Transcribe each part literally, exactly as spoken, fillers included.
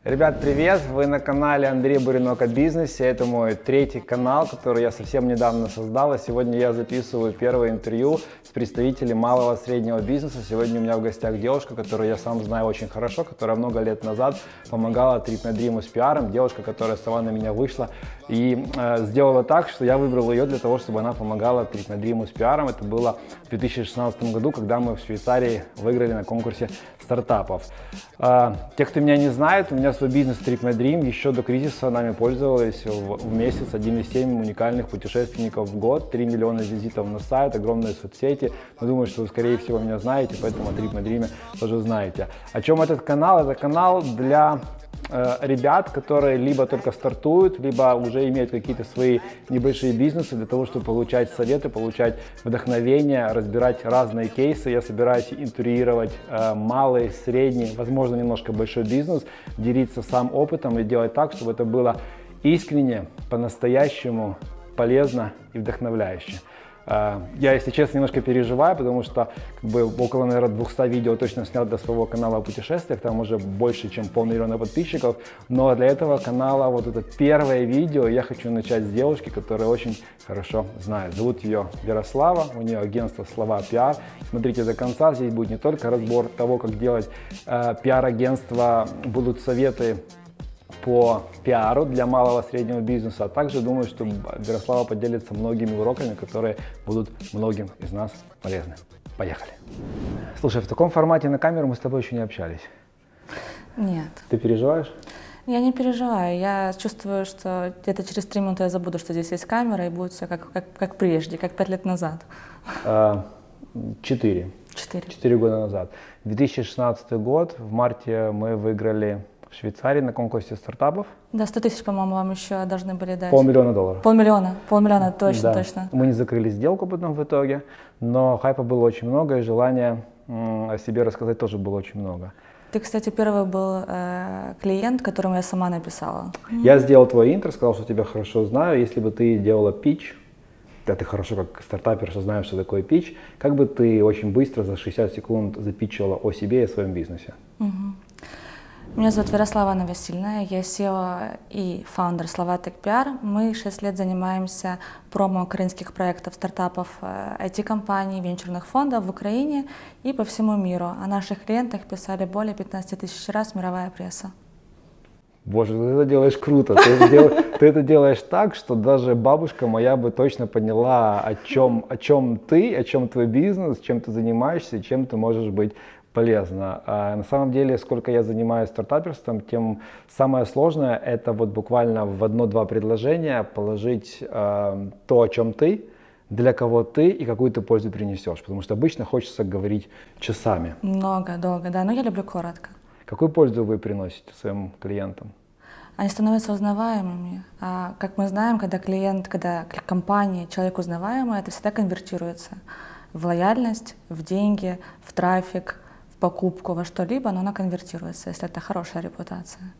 Ребят, привет! Вы на канале Андрей Буренок о бизнесе. Это мой третий канал, который я совсем недавно создал. И сегодня я записываю первое интервью с представителем малого и среднего бизнеса. Сегодня у меня в гостях девушка, которую я сам знаю очень хорошо, которая много лет назад помогала TripMyDream с пиаром. Девушка, которая сама на меня вышла и э, сделала так, что я выбрал ее для того, чтобы она помогала TripMyDream с пиаром. Это было в две тысячи шестнадцатом году, когда мы в Швейцарии выиграли на конкурсе стартапов. Э, те, кто меня не знает, у меня свой бизнес TripMyDream еще до кризиса нами пользовались в, в месяц один и семь уникальных путешественников в год, три миллиона визитов на сайт, огромные соцсети. Но думаю, что вы, скорее всего, меня знаете, поэтому о TripMyDream тоже знаете. О чем этот канал? Это канал для э, ребят, которые либо только стартуют, либо уже имеют какие-то свои небольшие бизнесы для того, чтобы получать советы, получать вдохновение, разбирать разные кейсы. Я собираюсь интервьюировать э, малый, средний, возможно, немножко большой бизнес, делиться сам опытом и делать так, чтобы это было искренне, по-настоящему полезно и вдохновляюще. Я, если честно, немножко переживаю, потому что как бы, около, наверное, двухсот видео точно снял для своего канала о путешествиях, там уже больше, чем полмиллиона подписчиков, но для этого канала вот это первое видео я хочу начать с девушки, которая очень хорошо знает. Зовут ее Ярослава, у нее агентство «Слова Пиар». Смотрите до конца, здесь будет не только разбор того, как делать э, пиар-агентство, будут советы по пиару для малого и среднего бизнеса, а также думаю, что Ярослава поделится многими уроками, которые будут многим из нас полезны. Поехали! Слушай, в таком формате на камеру мы с тобой еще не общались. Нет. Ты переживаешь? Я не переживаю. Я чувствую, что где-то через три минуты я забуду, что здесь есть камера, и будет все как, как, как прежде, как пять лет назад. А, четыре. Четыре. Четыре года назад. две тысячи шестнадцатый год, в марте мы выиграли в Швейцарии на конкурсе стартапов. Да, сто тысяч, по-моему, вам еще должны были дать. Полмиллиона долларов. Полмиллиона, полмиллиона, точно, да. точно. Мы не закрыли сделку потом в итоге, но хайпа было очень много, и желания м, о себе рассказать тоже было очень много. Ты, кстати, первый был э, клиент, которому я сама написала. Я сделал твой интро, сказал, что тебя хорошо знаю. Если бы ты делала питч, да, ты хорошо как стартапер, что знаешь, что такое питч, как бы ты очень быстро за шестьдесят секунд запитчила о себе и о своем бизнесе? Угу. Меня зовут Ярослава Анна Васильевна, я сео и фаундер Словатек Пиар. Мы шесть лет занимаемся промо украинских проектов, стартапов, ай ти-компаний, венчурных фондов в Украине и по всему миру. О наших клиентах писали более пятнадцати тысяч раз мировая пресса. Боже, ты это делаешь круто. Ты это, дел, ты это делаешь так, что даже бабушка моя бы точно поняла, о чем, о чем ты, о чем твой бизнес, чем ты занимаешься, чем ты можешь быть полезно. А на самом деле, сколько я занимаюсь стартаперством, тем самое сложное — это вот буквально в одно-два предложения положить э, то, о чем ты, для кого ты и какую ты пользу принесешь. Потому что обычно хочется говорить часами. Много, долго, да, но я люблю коротко. Какую пользу вы приносите своим клиентам? Они становятся узнаваемыми. А как мы знаем, когда клиент, когда компания, человек узнаваемый, это всегда конвертируется в лояльность, в деньги, в трафик, покупку во что-либо, но она конвертируется, если это хорошая репутация.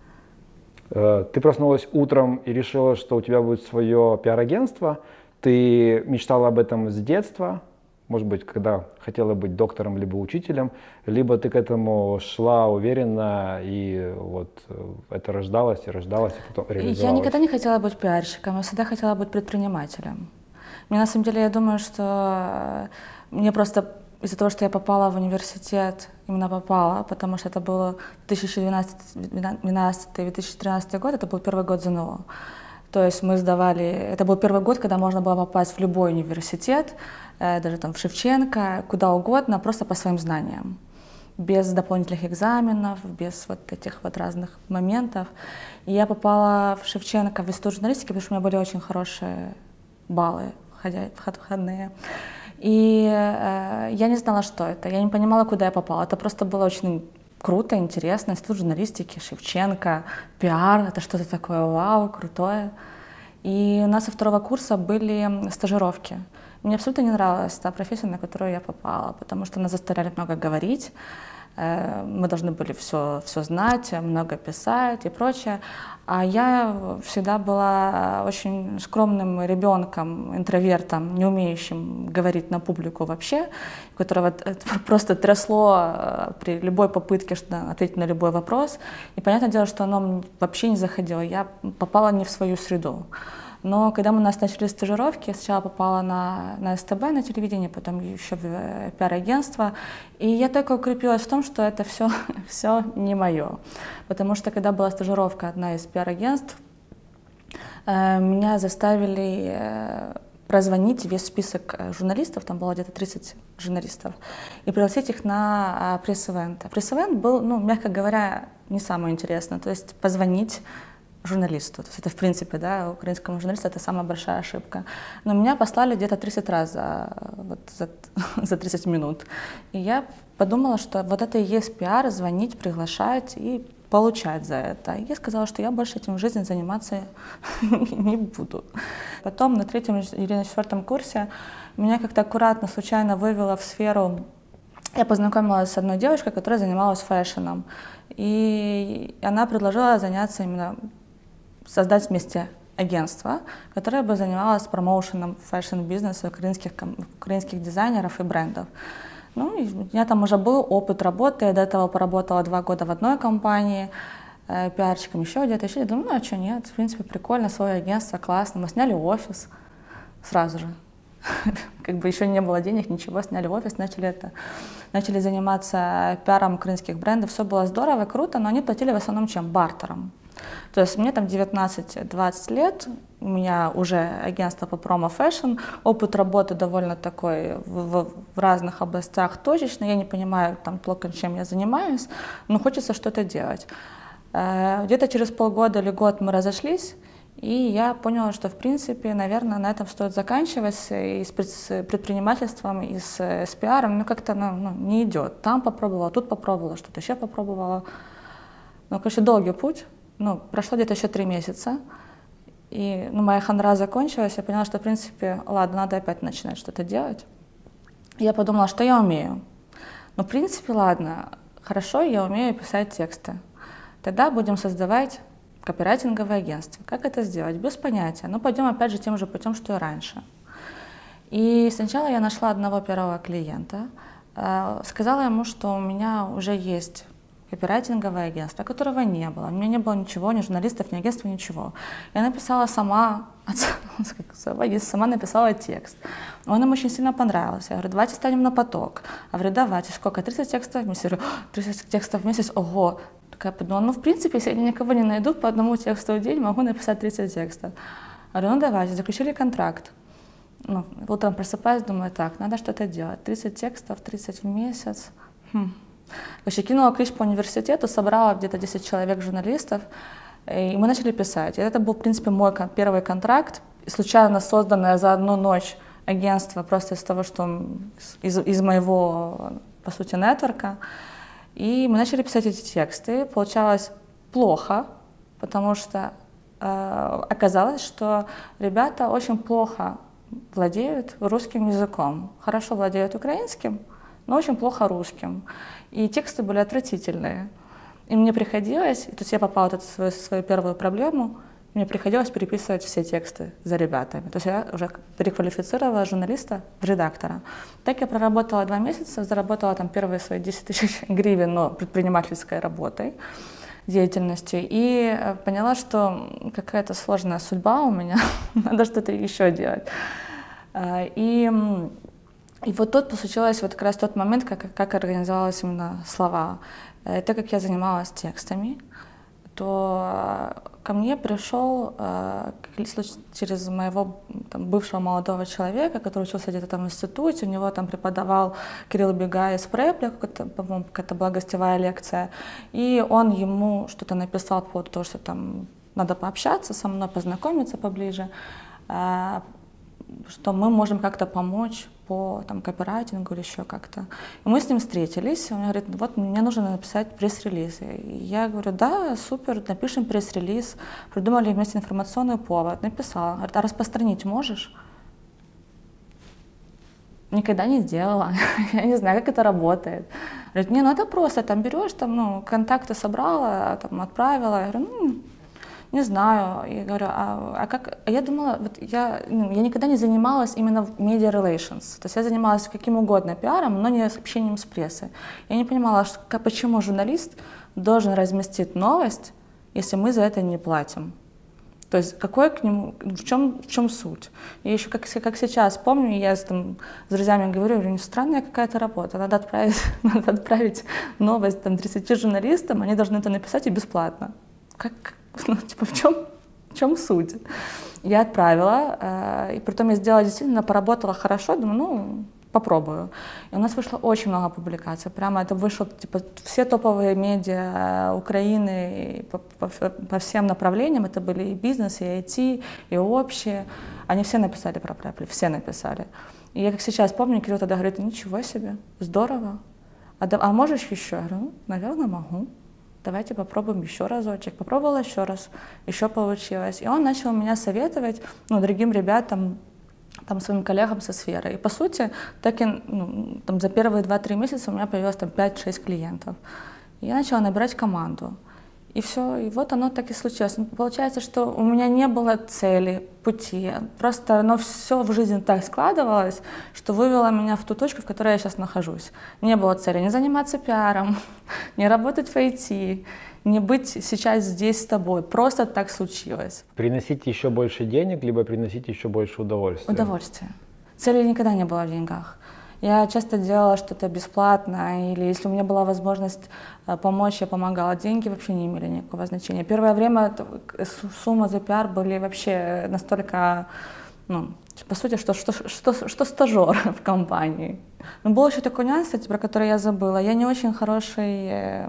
Ты проснулась утром и решила, что у тебя будет свое пиар-агентство. Ты мечтала об этом с детства, может быть, когда хотела быть доктором либо учителем, либо ты к этому шла уверенно, и вот это рождалось и рождалось, и потом реализовалось. Я никогда не хотела быть пиарщиком, я всегда хотела быть предпринимателем. Мне на самом деле, я думаю, что мне просто из-за того, что я попала в университет, именно попала, потому что это было две тысячи двенадцатый — две тысячи тринадцатый год, это был первый год зэ эн о. То есть мы сдавали, это был первый год, когда можно было попасть в любой университет, даже там в Шевченко, куда угодно, просто по своим знаниям, без дополнительных экзаменов, без вот этих вот разных моментов. И я попала в Шевченко в институт журналистики, потому что у меня были очень хорошие баллы входные. И э, я не знала, что это, я не понимала, куда я попала. Это просто было очень круто, интересно. Институт журналистики, Шевченко, пиар, это что-то такое вау, крутое. И у нас со второго курса были стажировки. Мне абсолютно не нравилась та профессия, на которую я попала, потому что нас заставляли много говорить, мы должны были все, все знать, много писать и прочее. А я всегда была очень скромным ребенком, интровертом, не умеющим говорить на публику вообще, которого просто трясло при любой попытке ответить на любой вопрос. И понятное дело, что оно вообще не заходило. Я попала не в свою среду. Но когда у нас начались стажировки, я сначала попала на, на СТБ, на телевидение, потом еще в пиар-агентство. И я только укрепилась в том, что это все, все не мое. Потому что когда была стажировка одна из пиар-агентств, э, меня заставили э, прозвонить весь список журналистов, там было где-то тридцать журналистов, и пригласить их на э, пресс-эвент. Пресс-эвент был, ну, мягко говоря, не самое интересное. То есть позвонить журналисту. То есть это, в принципе, да, украинскому журналисту это самая большая ошибка. Но меня послали где-то тридцать раз за, вот, за, за тридцать минут. И я подумала, что вот это и есть пиар, звонить, приглашать и получать за это. И я сказала, что я больше этим в жизни заниматься не буду. Потом на третьем или на четвертом курсе меня как-то аккуратно, случайно вывела в сферу. Я познакомилась с одной девушкой, которая занималась фэшном. И она предложила заняться именно создать вместе агентство, которое бы занималось промоушеном фэшн-бизнеса украинских, украинских дизайнеров и брендов. Ну, и у меня там уже был опыт работы, я до этого поработала два года в одной компании, э, пиарщиком еще где-то, еще где-то. Думаю, ну а что нет, в принципе, прикольно, свое агентство, классно. Мы сняли офис сразу же. Как бы еще не было денег, ничего, сняли офис, начали это, начали заниматься пиаром украинских брендов. Все было здорово, круто, но они платили в основном чем? Бартером. То есть мне там девятнадцать-двадцать лет, у меня уже агентство по промо-фэшн, опыт работы довольно такой в, в разных областях точечный, я не понимаю там толком, чем я занимаюсь, но хочется что-то делать. Где-то через полгода или год мы разошлись, и я поняла, что, в принципе, наверное, на этом стоит заканчивать, и с предпринимательством, и с, с пиаром, ну, как-то ну, ну, не идет. Там попробовала, тут попробовала, что-то еще попробовала. Ну, короче, долгий путь. Ну, прошло где-то еще три месяца, и ну, моя хандра закончилась, я поняла, что, в принципе, ладно, надо опять начинать что-то делать. И я подумала, что я умею. Ну, в принципе, ладно, хорошо, я умею писать тексты. Тогда будем создавать копирайтинговое агентство. Как это сделать? Без понятия. Но пойдем опять же тем же путем, что и раньше. И сначала я нашла одного первого клиента, сказала ему, что у меня уже есть копирайтинговое агентство, которого не было. У меня не было ничего, ни журналистов, ни агентства, ничего. Я написала сама, сама написала текст. Он им очень сильно понравился. Я говорю, давайте станем на поток. Я говорю, давайте, сколько? тридцать текстов в месяц? Я говорю, тридцать текстов в месяц? Ого! Такая подумала, ну, в принципе, если я никого не найду по одному тексту в день, могу написать тридцать текстов. Я говорю, ну, давайте, заключили контракт. Ну, утром просыпаюсь, думаю, так, надо что-то делать. тридцать текстов, тридцать в месяц. Хм. Короче, кинула клич по университету, собрала где-то десять человек журналистов, и мы начали писать. И это был, в принципе, мой первый контракт, случайно созданное за одну ночь агентство просто из того, что из, из моего, по сути, нетворка. И мы начали писать эти тексты. Получалось плохо, потому что э, оказалось, что ребята очень плохо владеют русским языком, хорошо владеют украинским, но очень плохо русским. И тексты были отвратительные. И мне приходилось, то есть я попала в эту свою, свою первую проблему, мне приходилось переписывать все тексты за ребятами. То есть я уже переквалифицировала журналиста в редактора. Так я проработала два месяца, заработала там первые свои десять тысяч гривен, но предпринимательской работой, деятельностью. И поняла, что какая-то сложная судьба у меня, надо что-то еще делать. И И вот тут случилось вот как раз тот момент, как, как организовалась именно слова. И так как я занималась текстами, то ко мне пришел через моего там, бывшего молодого человека, который учился где-то там в институте, у него там преподавал Кирилл Бегай из Препля, по-моему, какая-то была гостевая лекция, и он ему что-то написал по поводу того, что там надо пообщаться со мной, познакомиться поближе, что мы можем как-то помочь по там, копирайтингу или еще как-то. И мы с ним встретились, он говорит, вот мне нужно написать пресс-релиз. И я говорю, да, супер, напишем пресс-релиз. Придумали вместе информационный повод, написала. Говорит, а распространить можешь? Никогда не делала, я не знаю, как это работает. Говорит, не, ну это просто, там берешь, там, ну, контакты собрала, там, отправила. Я говорю, ну, не знаю. Я говорю, а, а как? А я думала, вот я, ну, я никогда не занималась именно media relations. То есть я занималась каким угодно пиаром, но не с общением с прессой. Я не понимала, что, почему журналист должен разместить новость, если мы за это не платим. То есть какой к нему, в чем, в чем суть? И еще как, как сейчас помню, я там, с друзьями говорю, говорю, странная какая-то работа, надо отправить, надо отправить новость там, тридцати журналистам, они должны это написать и бесплатно. Как, ну, типа, в чем, в чем суть? Я отправила, э, и притом я сделала действительно, поработала хорошо, думаю, ну, попробую. И у нас вышло очень много публикаций. Прямо это вышло, типа, все топовые медиа Украины по, по, по всем направлениям. Это были и бизнес, и ай ти, и общие. Они все написали про Preply, все написали. И я как сейчас помню, Кирилл тогда говорит, ничего себе, здорово. А, да, а можешь еще? Я говорю, ну, наверное, могу. Давайте попробуем еще разочек. Попробовала еще раз, еще получилось. И он начал меня советовать, ну, другим ребятам, там, своим коллегам со сферы. И по сути, так и, ну, там, за первые два-три месяца у меня появилось там пять-шесть клиентов. И я начала набирать команду. И все, и вот оно так и случилось. Получается, что у меня не было цели, пути. Просто оно все в жизни так складывалось, что вывело меня в ту точку, в которой я сейчас нахожусь. Не было цели не заниматься пиаром, не работать в ай ти, не быть сейчас здесь с тобой. Просто так случилось. Приносить еще больше денег, либо приносить еще больше удовольствия? Удовольствие. Цели никогда не было в деньгах. Я часто делала что-то бесплатно, или если у меня была возможность помочь, я помогала. Деньги вообще не имели никакого значения. Первое время суммы за пиар были вообще настолько, ну, по сути, что, что, что, что стажер в компании. Но был еще такой нюанс, кстати, про который я забыла. Я не очень хороший...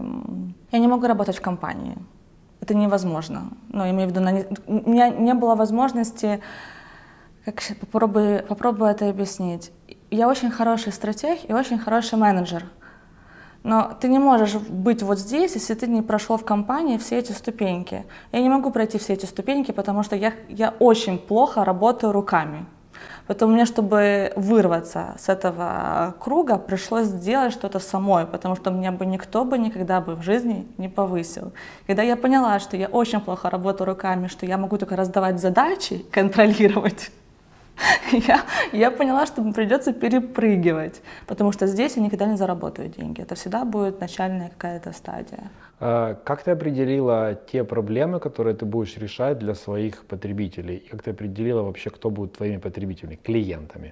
Я не могу работать в компании. Это невозможно. Ну, я имею в виду, у меня не было возможности... Как попробую, попробую это объяснить. Я очень хороший стратег и очень хороший менеджер. Но ты не можешь быть вот здесь, если ты не прошел в компании все эти ступеньки. Я не могу пройти все эти ступеньки, потому что я, я очень плохо работаю руками. Поэтому мне, чтобы вырваться с этого круга, пришлось сделать что-то самой, потому что меня бы никто бы никогда бы в жизни не повысил. Когда я поняла, что я очень плохо работаю руками, что я могу только раздавать задачи, контролировать, Я, я поняла, что придется перепрыгивать, потому что здесь я никогда не заработаю деньги. Это всегда будет начальная какая-то стадия. А как ты определила те проблемы, которые ты будешь решать для своих потребителей? И как ты определила вообще, кто будет твоими потребителями, клиентами?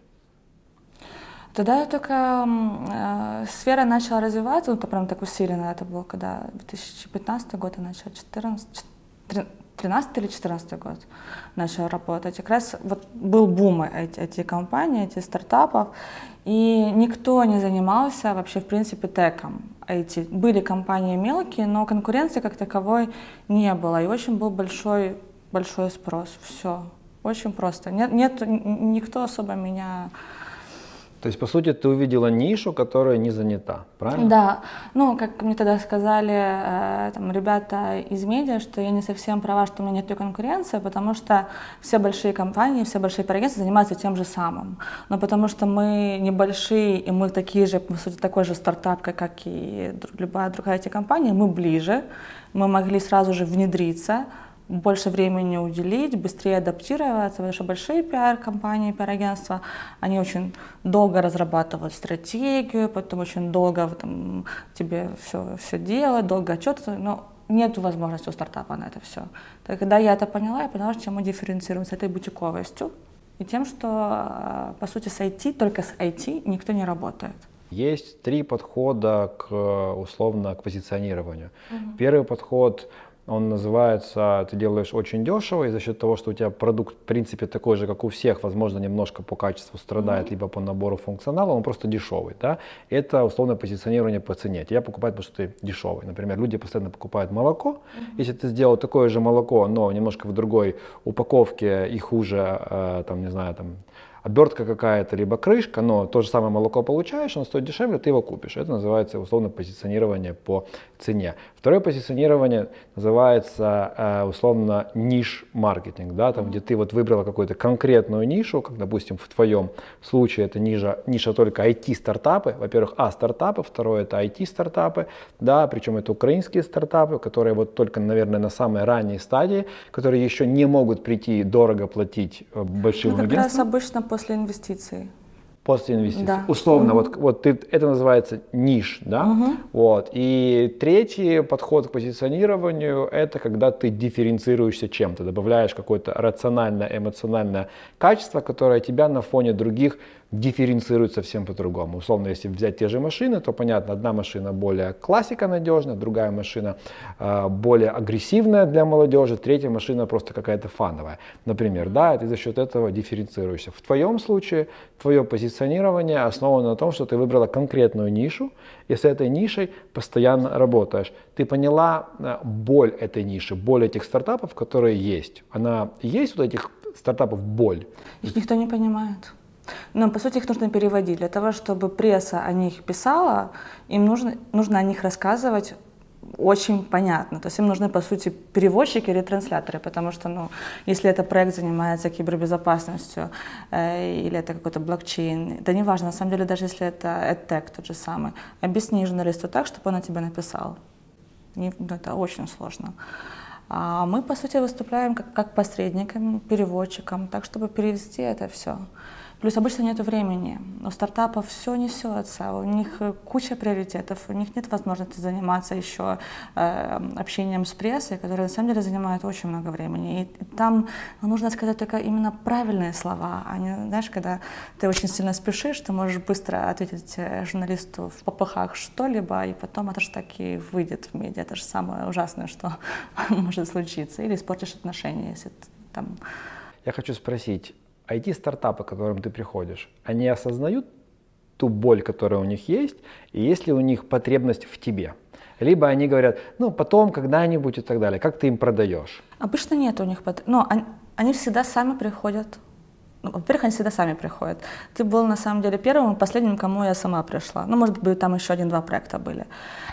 Тогда я только э, сфера начала развиваться, ну, это прям так усиленно, это было когда две тысячи пятнадцатый год, я начала, четырнадцатый, тринадцатый или четырнадцатый год начала работать. Как раз вот был бум эти, эти компаний, эти стартапов, и никто не занимался вообще в принципе теком. Эти были компании мелкие, но конкуренции как таковой не было, и очень был большой, большой спрос. Все, очень просто. Нет, нет, никто особо меня... То есть, по сути, ты увидела нишу, которая не занята, правильно? Да. Ну, как мне тогда сказали э, там, ребята из медиа, что я не совсем права, что у меня нет конкуренции, потому что все большие компании, все большие агентства занимаются тем же самым. Но потому что мы небольшие, и мы такие же, по сути, такой же стартап, как и любая другая эта компания, мы ближе, мы могли сразу же внедриться, больше времени уделить, быстрее адаптироваться, потому что большие пиар-компании, пиар-агентства, они очень долго разрабатывают стратегию, потом очень долго там, тебе все, все делают, долго отчеты, но нет возможности у стартапа на это все. Так, когда я это поняла, я поняла, чем мы дифференцируемся этой бутиковостью и тем, что, по сути, с ай ти, только с ай ти никто не работает. Есть три подхода к, условно, к позиционированию. Угу. Первый подход, он называется, ты делаешь очень дешево, и за счет того, что у тебя продукт в принципе такой же, как у всех, возможно, немножко по качеству страдает, mm-hmm. либо по набору функционала, он просто дешевый. Да? Это условное позиционирование по цене. Тебя покупают, потому что ты дешевый. Например, люди постоянно покупают молоко. Mm-hmm. Если ты сделал такое же молоко, но немножко в другой упаковке и хуже, э, там, не знаю, там, обертка какая-то, либо крышка, но то же самое молоко получаешь, оно стоит дешевле, ты его купишь. Это называется условно позиционирование по цене. Второе позиционирование называется условно ниш-маркетинг, да, там, где ты вот выбрала какую-то конкретную нишу, как, допустим, в твоем случае это ниша, ниша только ай ти-стартапы. Во-первых, а, стартапы, второе это ай ти-стартапы, да, причем это украинские стартапы, которые вот только, наверное, на самой ранней стадии, которые еще не могут прийти дорого платить большим ну, как агентствам. раз обычно после инвестиций. После инвестиций. Да. Условно, угу. вот, вот ты, это называется ниш, да? Угу. Вот. И третий подход к позиционированию – это когда ты дифференцируешься чем-то, добавляешь какое-то рациональное, эмоциональное качество, которое тебя на фоне других дифференцирует совсем по-другому. Условно, если взять те же машины, то понятно, одна машина более классика надежная, другая машина э, более агрессивная для молодежи, третья машина просто какая-то фановая, например, да, и ты за счет этого дифференцируешься. В твоем случае твое позиционирование основано на том, что ты выбрала конкретную нишу, и с этой нишей постоянно работаешь. Ты поняла э, боль этой ниши, боль этих стартапов, которые есть. Она есть, вот этих стартапов боль? Их никто не понимает. Но, по сути, их нужно переводить. Для того, чтобы пресса о них писала, им нужно, нужно о них рассказывать очень понятно. То есть им нужны, по сути, переводчики или трансляторы, потому что, ну, если это проект занимается кибербезопасностью э, или это какой-то блокчейн, это не важно, на самом деле, даже если это EdTech тот же самый, объясни журналисту так, чтобы он о тебе написал. Не, ну, это очень сложно. А мы, по сути, выступаем как, как посредником, переводчиком, так, чтобы перевести это все. Плюс обычно нет времени. У стартапов все несется, у них куча приоритетов, у них нет возможности заниматься еще э, общением с прессой, которая на самом деле занимает очень много времени. И, и там нужно сказать только именно правильные слова, а не, знаешь, когда ты очень сильно спешишь, ты можешь быстро ответить журналисту в попыхах что-либо, и потом это же так и выйдет в медиа. Это же самое ужасное, что может случиться. Или испортишь отношения, если ты там... Я хочу спросить, ай ти-стартапы, к которым ты приходишь, они осознают ту боль, которая у них есть, и есть ли у них потребность в тебе? Либо они говорят, ну, потом, когда-нибудь и так далее. Как ты им продаешь? Обычно нет у них потребности. Но они, они всегда сами приходят. Ну, во-первых, они всегда сами приходят. Ты был, на самом деле, первым и последним, кому я сама пришла. Ну, может быть, там еще один-два проекта были.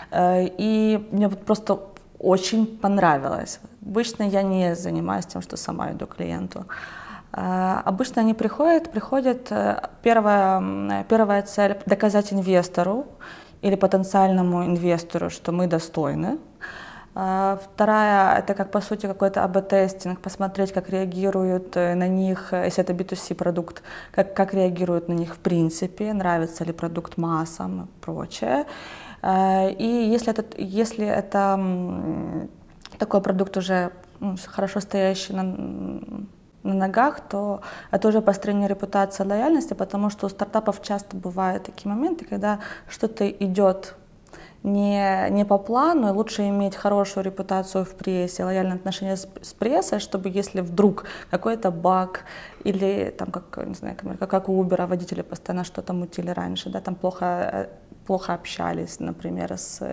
И мне просто очень понравилось. Обычно я не занимаюсь тем, что сама иду к клиенту. Uh, обычно они приходят, приходят, uh, первая, первая цель – доказать инвестору или потенциальному инвестору, что мы достойны. Uh, вторая – это, как по сути, какой-то эй би-тестинг, посмотреть, как реагируют на них, если это би ту си продукт, как, как реагируют на них в принципе, нравится ли продукт массам и прочее. Uh, и если это, если это um, такой продукт уже ну, хорошо стоящий на на ногах, то это уже построение репутации, лояльности, потому что у стартапов часто бывают такие моменты, когда что-то идет не, не по плану, и лучше иметь хорошую репутацию в прессе, лояльные отношения с, с прессой, чтобы если вдруг какой-то баг или там, как, не знаю, как, как у Uber, водители постоянно что-то мутили раньше, да, там плохо, плохо общались, например, с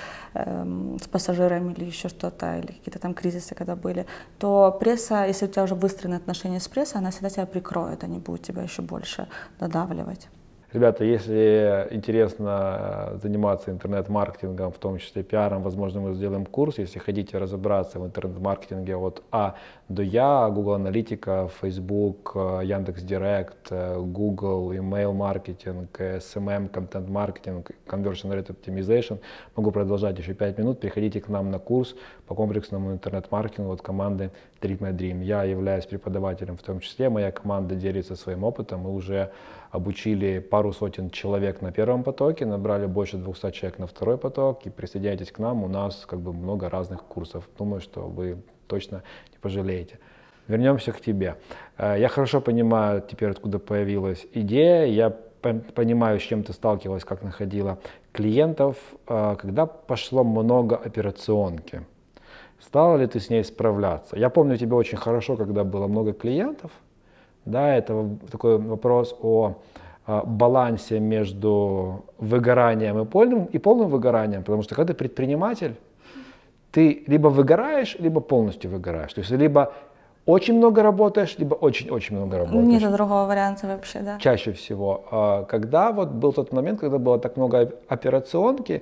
с пассажирами или еще что-то, или какие-то там кризисы, когда были, то пресса, если у тебя уже выстроены отношения с прессой, она всегда тебя прикроет, они будут тебя еще больше додавливать. Ребята, если интересно заниматься интернет-маркетингом, в том числе пиаром, возможно, мы сделаем курс. Если хотите разобраться в интернет-маркетинге от А до Я, Google Аналитика, Facebook, Яндекс.Директ, Google, email-маркетинг, эс эм эм, контент-маркетинг, Conversion Rate Optimization, могу продолжать еще пять минут. Приходите к нам на курс по комплексному интернет-маркетингу от команды Treat My Dream. Я являюсь преподавателем в том числе, моя команда делится своим опытом. Мы уже обучили пару сотен человек на первом потоке, набрали больше двухсот человек на второй поток, и присоединяйтесь к нам, у нас как бы много разных курсов. Думаю, что вы точно не пожалеете. Вернемся к тебе. Я хорошо понимаю теперь, откуда появилась идея, я понимаю, с чем ты сталкивалась, как находила клиентов, когда пошло много операционки. Стала ли ты с ней справляться? Я помню тебя очень хорошо, когда было много клиентов. Да, это такой вопрос о, о балансе между выгоранием и полным, и полным выгоранием, потому что когда ты предприниматель, ты либо выгораешь, либо полностью выгораешь. То есть либо очень много работаешь, либо очень-очень много работаешь? Нет другого варианта вообще, да. Чаще всего. Когда вот был тот момент, когда было так много операционки,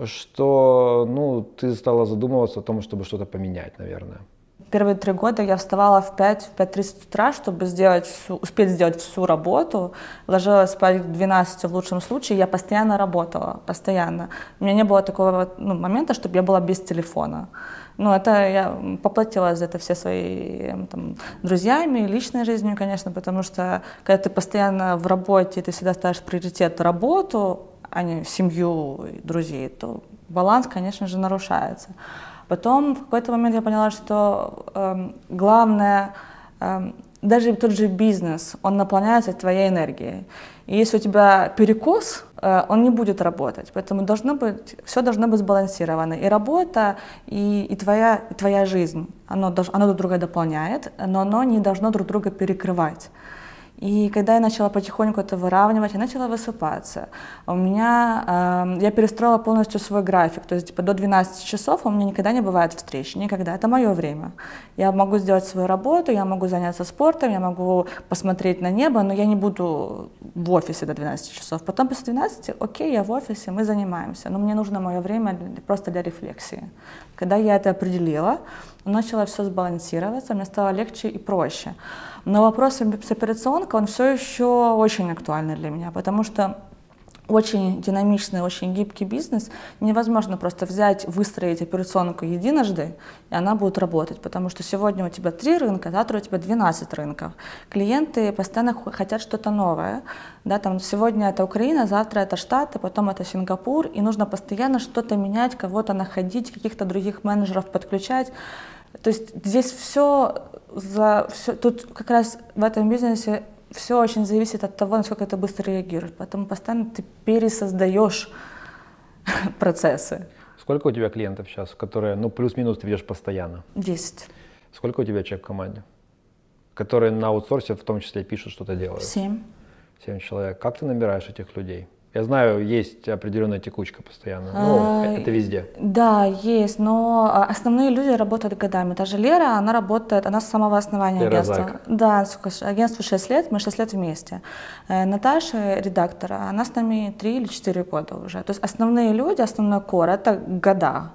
что ну, ты стала задумываться о том, чтобы что-то поменять, наверное? Первые три года я вставала в пять, в пять тридцать утра, чтобы сделать всю, успеть сделать всю работу. Ложилась спать к двенадцати в лучшем случае. Я постоянно работала, постоянно. У меня не было такого ну, момента, чтобы я была без телефона. Ну, это я поплатилась за это все свои там, друзьями, личной жизнью, конечно, потому что когда ты постоянно в работе, ты всегда ставишь приоритет работу, а не семью и друзей, то баланс, конечно же, нарушается. Потом в какой-то момент я поняла, что э, главное, э, даже тот же бизнес, он наполняется твоей энергией. И если у тебя перекос, э, он не будет работать. Поэтому должно быть, все должно быть сбалансировано. И работа, и, и, твоя, и твоя жизнь, оно, оно друг друга дополняет, но оно не должно друг друга перекрывать. И когда я начала потихоньку это выравнивать, я начала высыпаться. У меня, э, я перестроила полностью свой график, то есть типа, до двенадцати часов у меня никогда не бывает встреч, никогда. Это мое время. Я могу сделать свою работу, я могу заняться спортом, я могу посмотреть на небо, но я не буду в офисе до двенадцати часов. Потом после двенадцати, окей, я в офисе, мы занимаемся, но мне нужно мое время просто для рефлексии. Когда я это определила, начало все сбалансироваться, мне стало легче и проще. Но вопрос с операционкой, он все еще очень актуальный для меня, потому что очень динамичный, очень гибкий бизнес невозможно просто взять, выстроить операционку единожды, и она будет работать, потому что сегодня у тебя три рынка, завтра у тебя двенадцать рынков. Клиенты постоянно хотят что-то новое. Да, там сегодня это Украина, завтра это Штаты, потом это Сингапур, и нужно постоянно что-то менять, кого-то находить, каких-то других менеджеров подключать. То есть здесь все, за, все, тут как раз в этом бизнесе все очень зависит от того, насколько ты быстро реагируешь. Поэтому постоянно ты пересоздаешь процессы. Сколько у тебя клиентов сейчас, которые, ну, плюс-минус ты ведешь постоянно? Десять. Сколько у тебя человек в команде, которые на аутсорсе в том числе пишут, что-то делают? Семь. Семь человек. Как ты набираешь этих людей? Я знаю, есть определенная текучка постоянно, ну, а, это везде. Да, есть, но основные люди работают годами. Даже Лера, она работает, она с самого основания Лера агентства. Зак. Да, агентству шесть лет, мы шесть лет вместе. Наташа, редактор, она с нами три или четыре года уже. То есть основные люди, основной кор, это года.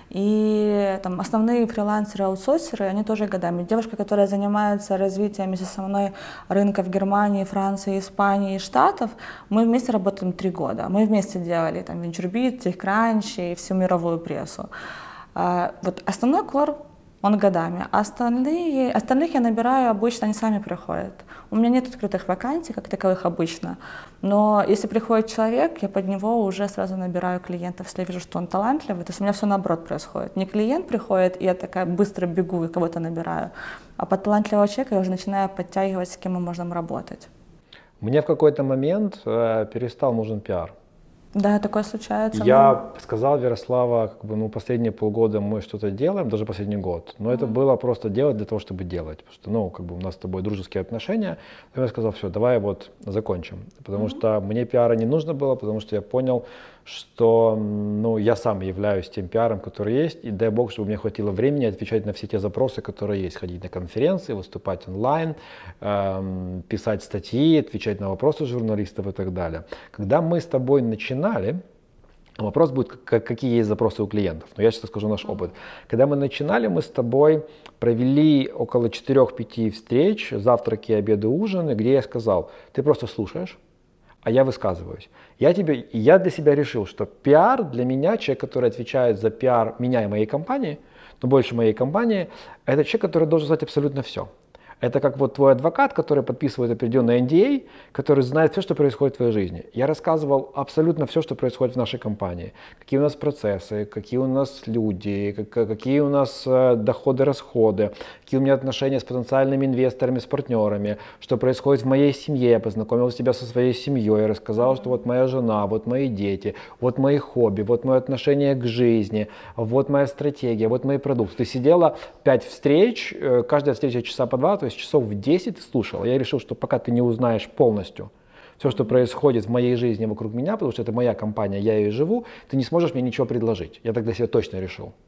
И там, основные фрилансеры, аутсорсеры, они тоже годами. Девушка, которая занимается развитием вместе со мной рынков Германии, Франции, Испании и Штатов, мы вместе работаем три года. Мы вместе делали там VentureBeat, TechCrunch и всю мировую прессу. А, вот основной кор, он годами. Остальные, остальных я набираю обычно, они сами приходят. У меня нет открытых вакансий, как таковых обычно, но если приходит человек, я под него уже сразу набираю клиентов, если я вижу, что он талантливый. То есть у меня все наоборот происходит. Не клиент приходит, и я такая быстро бегу и кого-то набираю, а под талантливого человека я уже начинаю подтягивать, с кем мы можем работать. Мне в какой-то момент э, перестал нужен пиар. Да, такое случается. Я но... сказал Ярослава, как бы, ну, последние полгода мы что-то делаем, даже последний год, но mm-hmm. это было просто делать для того, чтобы делать, потому что, ну, как бы у нас с тобой дружеские отношения. И я сказал, все, давай вот закончим, потому mm-hmm. что мне пиара не нужно было, потому что я понял, что, ну, я сам являюсь тем пиаром, который есть, и дай бог, чтобы мне хватило времени отвечать на все те запросы, которые есть, ходить на конференции, выступать онлайн, эм, писать статьи, отвечать на вопросы журналистов и так далее. Когда мы с тобой начинали, вопрос будет, какие есть запросы у клиентов, но я сейчас скажу наш опыт. Когда мы начинали, мы с тобой провели около четырёх-пяти встреч, завтраки, обеды, ужины, где я сказал, ты просто слушаешь, а я высказываюсь. Я, тебе, я для себя решил, что пиар для меня, человек, который отвечает за пиар меня и моей компании, но больше моей компании, это человек, который должен знать абсолютно все. Это как вот твой адвокат, который подписывает определенный эн ди эй, который знает все, что происходит в твоей жизни. Я рассказывал абсолютно все, что происходит в нашей компании. Какие у нас процессы, какие у нас люди, какие у нас доходы, расходы, какие у меня отношения с потенциальными инвесторами, с партнерами, что происходит в моей семье. Я познакомил тебя со своей семьей, рассказал, что вот моя жена, вот мои дети, вот мои хобби, вот мое отношение к жизни, вот моя стратегия, вот мои продукты. Ты сидела пять встреч, каждая встреча часа по два, то есть часов в десять слушала. Я решил, что пока ты не узнаешь полностью все, что происходит в моей жизни вокруг меня, потому что это моя компания, я ее живу, ты не сможешь мне ничего предложить. Я так для себя точно решил.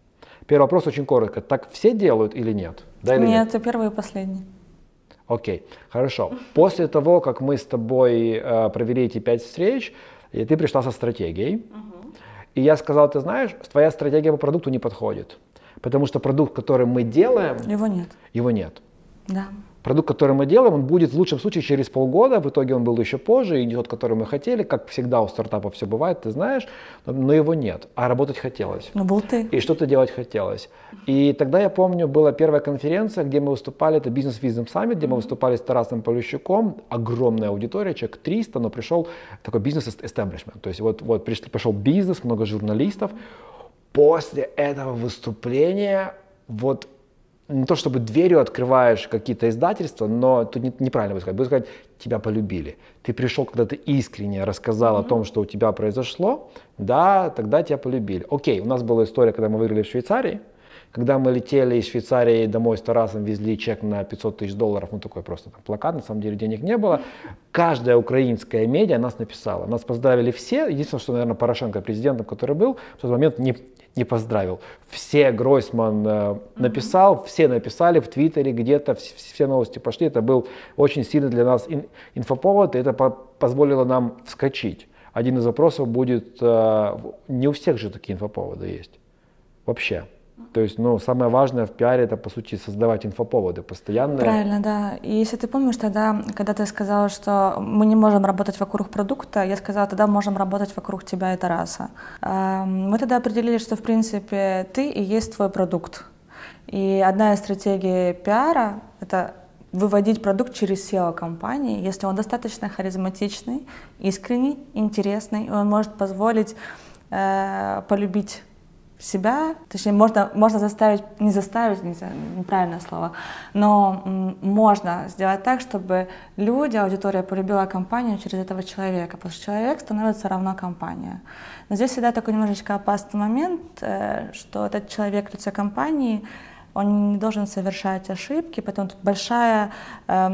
Первый вопрос очень коротко. Так все делают или нет? Да, или нет, это первый и последний. Окей, хорошо. После того, как мы с тобой э, провели эти пять встреч, и ты пришла со стратегией, угу. и я сказал, ты знаешь, твоя стратегия по продукту не подходит, потому что продукт, который мы делаем, его нет. Его нет. Да. Продукт, который мы делаем, он будет в лучшем случае через полгода, в итоге он был еще позже, и не тот, который мы хотели, как всегда у стартапов все бывает, ты знаешь, но его нет, а работать хотелось. Но был ты. И что-то делать хотелось. И тогда, я помню, была первая конференция, где мы выступали, это Business Wisdom Summit, где мы выступали с Тарасом Полищуком, огромная аудитория, человек триста, но пришел такой бизнес-эстаблишмент, то есть вот, вот пришли, пошел бизнес, много журналистов. После этого выступления вот не то чтобы дверью открываешь какие-то издательства, но тут не, неправильно будет сказать. Будет сказать, тебя полюбили. Ты пришел, когда ты искренне рассказал mm-hmm. о том, что у тебя произошло, да, тогда тебя полюбили. Окей, у нас была история, когда мы выиграли в Швейцарии. Когда мы летели из Швейцарии домой с Тарасом, везли чек на пятьсот тысяч долларов, ну такой просто там, плакат, на самом деле денег не было. Каждая украинская медиа нас написала. Нас поздравили все. Единственное, что, наверное, Порошенко, президентом, который был, в тот момент не, не поздравил. Все, Гройсман э, написал, mm-hmm. все написали в Твиттере где-то, все, все новости пошли. Это был очень сильный для нас ин, инфоповод, и это по, позволило нам вскочить. Один из вопросов будет, э, не у всех же такие инфоповоды есть. Вообще. То есть, ну, самое важное в пиаре — это, по сути, создавать инфоповоды постоянно. Правильно, да. И если ты помнишь, тогда, когда ты сказала, что мы не можем работать вокруг продукта, я сказала, тогда можем работать вокруг тебя и Тараса. Мы тогда определили, что, в принципе, ты и есть твой продукт. И одна из стратегий пиара — это выводить продукт через сео компании, если он достаточно харизматичный, искренний, интересный, и он может позволить э, полюбить себя, точнее, можно, можно заставить, не заставить, не знаю, неправильное слово, но м, можно сделать так, чтобы люди, аудитория полюбила компанию через этого человека, потому что человек становится равно компания. Но здесь всегда такой немножечко опасный момент, э, что этот человек, лицо компании, он не должен совершать ошибки, поэтому тут большая, э,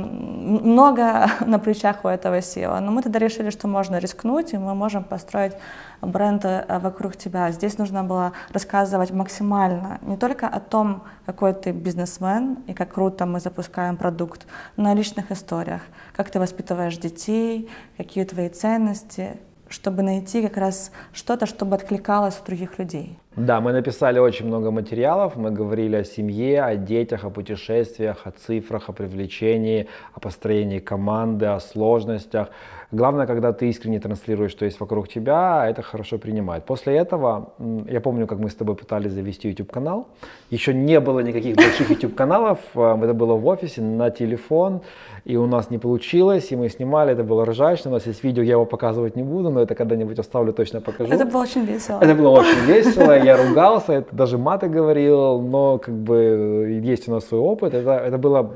много на плечах у этого сео. Но мы тогда решили, что можно рискнуть, и мы можем построить бренд вокруг тебя. Здесь нужно было рассказывать максимально не только о том, какой ты бизнесмен и как круто мы запускаем продукт, но и о личных историях, как ты воспитываешь детей, какие твои ценности, чтобы найти как раз что-то, чтобы откликалось у других людей. Да, мы написали очень много материалов, мы говорили о семье, о детях, о путешествиях, о цифрах, о привлечении, о построении команды, о сложностях. Главное, когда ты искренне транслируешь, что есть вокруг тебя, это хорошо принимает. После этого, я помню, как мы с тобой пытались завести YouTube-канал. Еще не было никаких больших YouTube-каналов, это было в офисе, на телефон, и у нас не получилось, и мы снимали, это было ржачно. У нас есть видео, я его показывать не буду, но это когда-нибудь оставлю, точно покажу. Это было очень весело. Это было очень весело, я ругался, это даже маты говорил, но как бы есть у нас свой опыт. Это, это было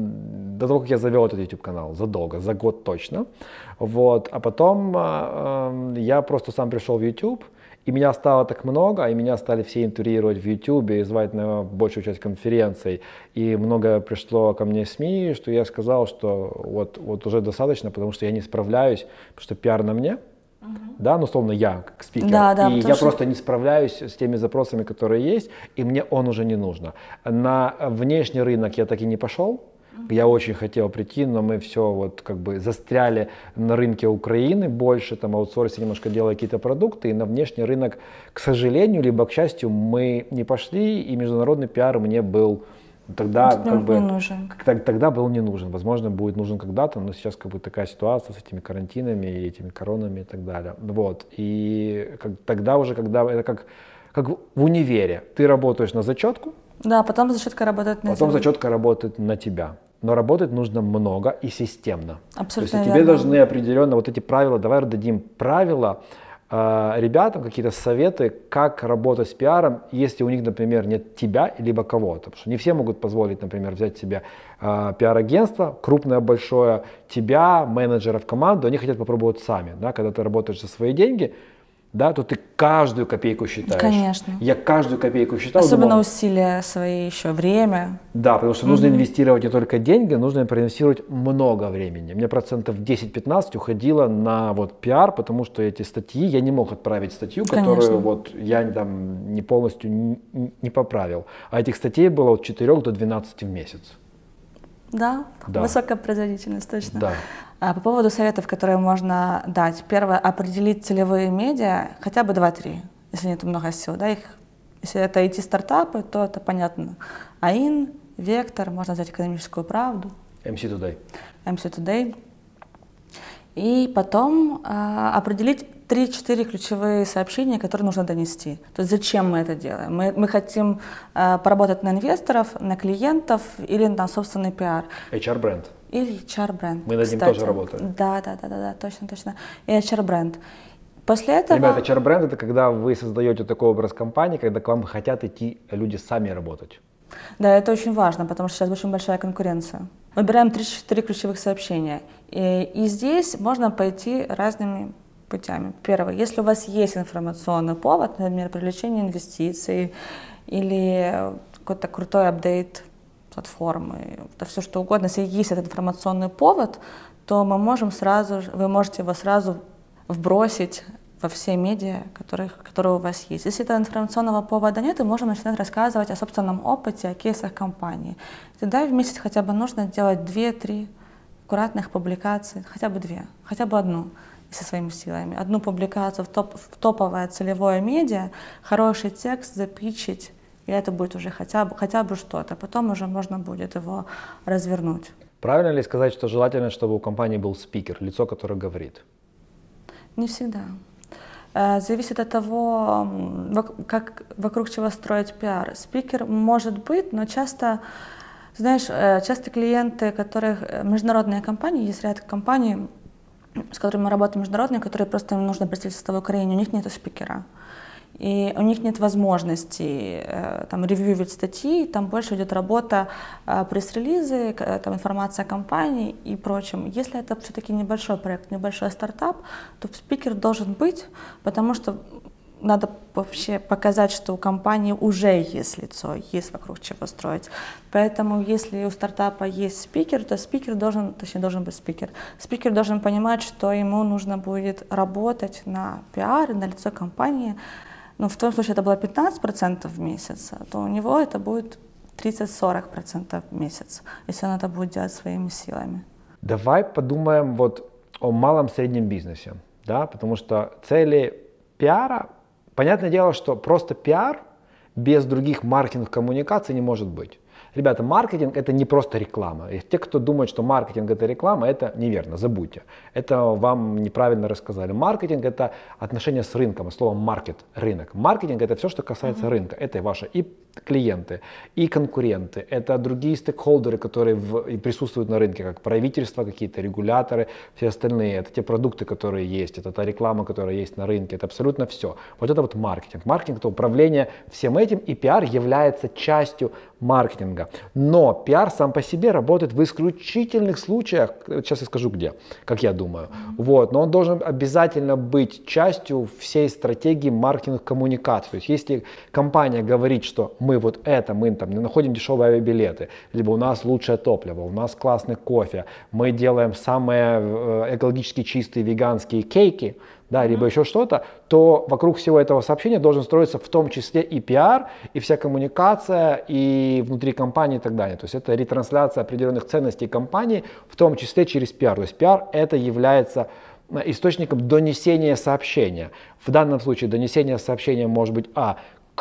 до того, как я завел этот YouTube-канал, задолго, за год точно. Вот. А потом э, я просто сам пришел в YouTube, и меня стало так много, и меня стали все интервьюировать в YouTube и звать на большую часть конференций. И много пришло ко мне СМИ, что я сказал, что вот, вот уже достаточно, потому что я не справляюсь, потому что пиар на мне. Uh-huh. Да, ну, условно, я как спикер, да, да, и я что... просто не справляюсь с теми запросами, которые есть, и мне он уже не нужно. На внешний рынок я так и не пошел. Я очень хотел прийти, но мы все вот как бы застряли на рынке Украины больше, там аутсорсинг немножко делая какие-то продукты, и на внешний рынок, к сожалению, либо к счастью, мы не пошли, и международный пиар мне был тогда как бы, не нужен. Тогда был не нужен. Возможно, будет нужен когда-то, но сейчас как бы такая ситуация с этими карантинами и этими коронами и так далее. Вот. И как, тогда уже, когда это как, как в универе, ты работаешь на зачетку, да, потом зачетка работает на тебя. Потом зачетка работает на тебя. Но работать нужно много и системно. Абсолютно. То есть тебе должны определенно вот эти правила, давай дадим правила э, ребятам, какие-то советы, как работать с пиаром, если у них, например, нет тебя, либо кого-то. Потому что не все могут позволить, например, взять себе э, пиар-агентство, крупное, большое, тебя, менеджера в команду, они хотят попробовать сами. Да? Когда ты работаешь за свои деньги, да, то ты каждую копейку считаешь. Конечно. Я каждую копейку считал. Особенно думал, усилия свои, еще время. Да, потому что Угу. нужно инвестировать не только деньги, нужно проинвестировать много времени. Мне процентов десять-пятнадцать уходило на вот пиар, потому что эти статьи, я не мог отправить статью, которую Конечно. вот я там не полностью не, не поправил. А этих статей было от четырёх до двенадцати в месяц. Да, Да. Высокая производительность, точно. Да. А по поводу советов, которые можно дать. Первое, определить целевые медиа, хотя бы два-три, если нет много сил. Да, их, если это ай ти-стартапы, то это понятно. АИН, Вектор, можно взять Экономическую правду. эм си Today. эм си Today. И потом э, определить три-четыре ключевые сообщения, которые нужно донести. То есть зачем мы это делаем? Мы, мы хотим э, поработать на инвесторов, на клиентов или на собственный пиар. эйч ар-бренд. Или эйч ар-бренд. Мы над ним тоже работаем. Да, да, да, да, да, точно, точно. И эйч ар-бренд. После этого... Ребята, эйч ар-бренд это когда вы создаете такой образ компании, когда к вам хотят идти люди сами работать. Да, это очень важно, потому что сейчас очень большая конкуренция. Выбираем три-четыре ключевых сообщения. И, и здесь можно пойти разными путями. Первое, если у вас есть информационный повод, например, привлечение инвестиций или какой-то крутой апдейт платформы, да все что угодно, если есть этот информационный повод, то мы можем сразу, вы можете его сразу вбросить во все медиа, которые, которые у вас есть. Если этого информационного повода нет, то можем начинать рассказывать о собственном опыте, о кейсах компании. Тогда в месяц хотя бы нужно делать две-три аккуратных публикаций, хотя бы две, хотя бы одну, со своими силами. Одну публикацию в, топ, в топовое целевое медиа, хороший текст запичить, и это будет уже хотя бы, хотя бы что-то. Потом уже можно будет его развернуть. Правильно ли сказать, что желательно, чтобы у компании был спикер, лицо, которое говорит? Не всегда. Зависит от того, как, вокруг чего строить пиар. Спикер может быть, но часто, знаешь, часто клиенты, которых международные компании, есть ряд компаний, с которыми мы работаем, международные, которые просто им нужно представительство в Украине, у них нет спикера. И у них нет возможности там ревьювить статьи, там больше идет работа, пресс-релизы, там информация о компании и прочем. Если это все-таки небольшой проект, небольшой стартап, то спикер должен быть, потому что надо вообще показать, что у компании уже есть лицо, есть вокруг чего строить. Поэтому если у стартапа есть спикер, то спикер должен, точнее должен быть спикер. Спикер должен понимать, что ему нужно будет работать на пиар, на лицо компании. Но в том случае это было пятнадцать процентов в месяц, то у него это будет тридцать-сорок процентов в месяц, если он это будет делать своими силами. Давай подумаем вот о малом среднем бизнесе, да, потому что цели пиара, понятное дело, что просто пиар без других маркетинговых коммуникаций не может быть. Ребята, маркетинг это не просто реклама. И те, кто думает, что маркетинг это реклама, это неверно, забудьте. Это вам неправильно рассказали. Маркетинг это отношение с рынком, слово маркет, рынок. Маркетинг это все, что касается uh-huh. рынка. Это ваши и клиенты, и конкуренты, это другие стейкхолдеры, которые в, и присутствуют на рынке, как правительство, какие-то регуляторы, все остальные. Это те продукты, которые есть, это та реклама, которая есть на рынке, это абсолютно все. Вот это вот маркетинг. Маркетинг это управление всем этим, и пиар является частью маркетинга. Но пиар сам по себе работает в исключительных случаях, сейчас я скажу где, как я думаю, mm-hmm. вот, но он должен обязательно быть частью всей стратегии маркетинговых коммуникаций. То есть если компания говорит, что мы вот это, мы там не находим дешевые авиабилеты, либо у нас лучшее топливо, у нас классный кофе, мы делаем самые экологически чистые веганские кейки, да, либо mm-hmm. еще что-то, то вокруг всего этого сообщения должен строиться в том числе и пиар, и вся коммуникация, и внутри компании и так далее. То есть это ретрансляция определенных ценностей компании, в том числе через пиар. То есть пиар это является источником донесения сообщения. В данном случае донесение сообщения может быть а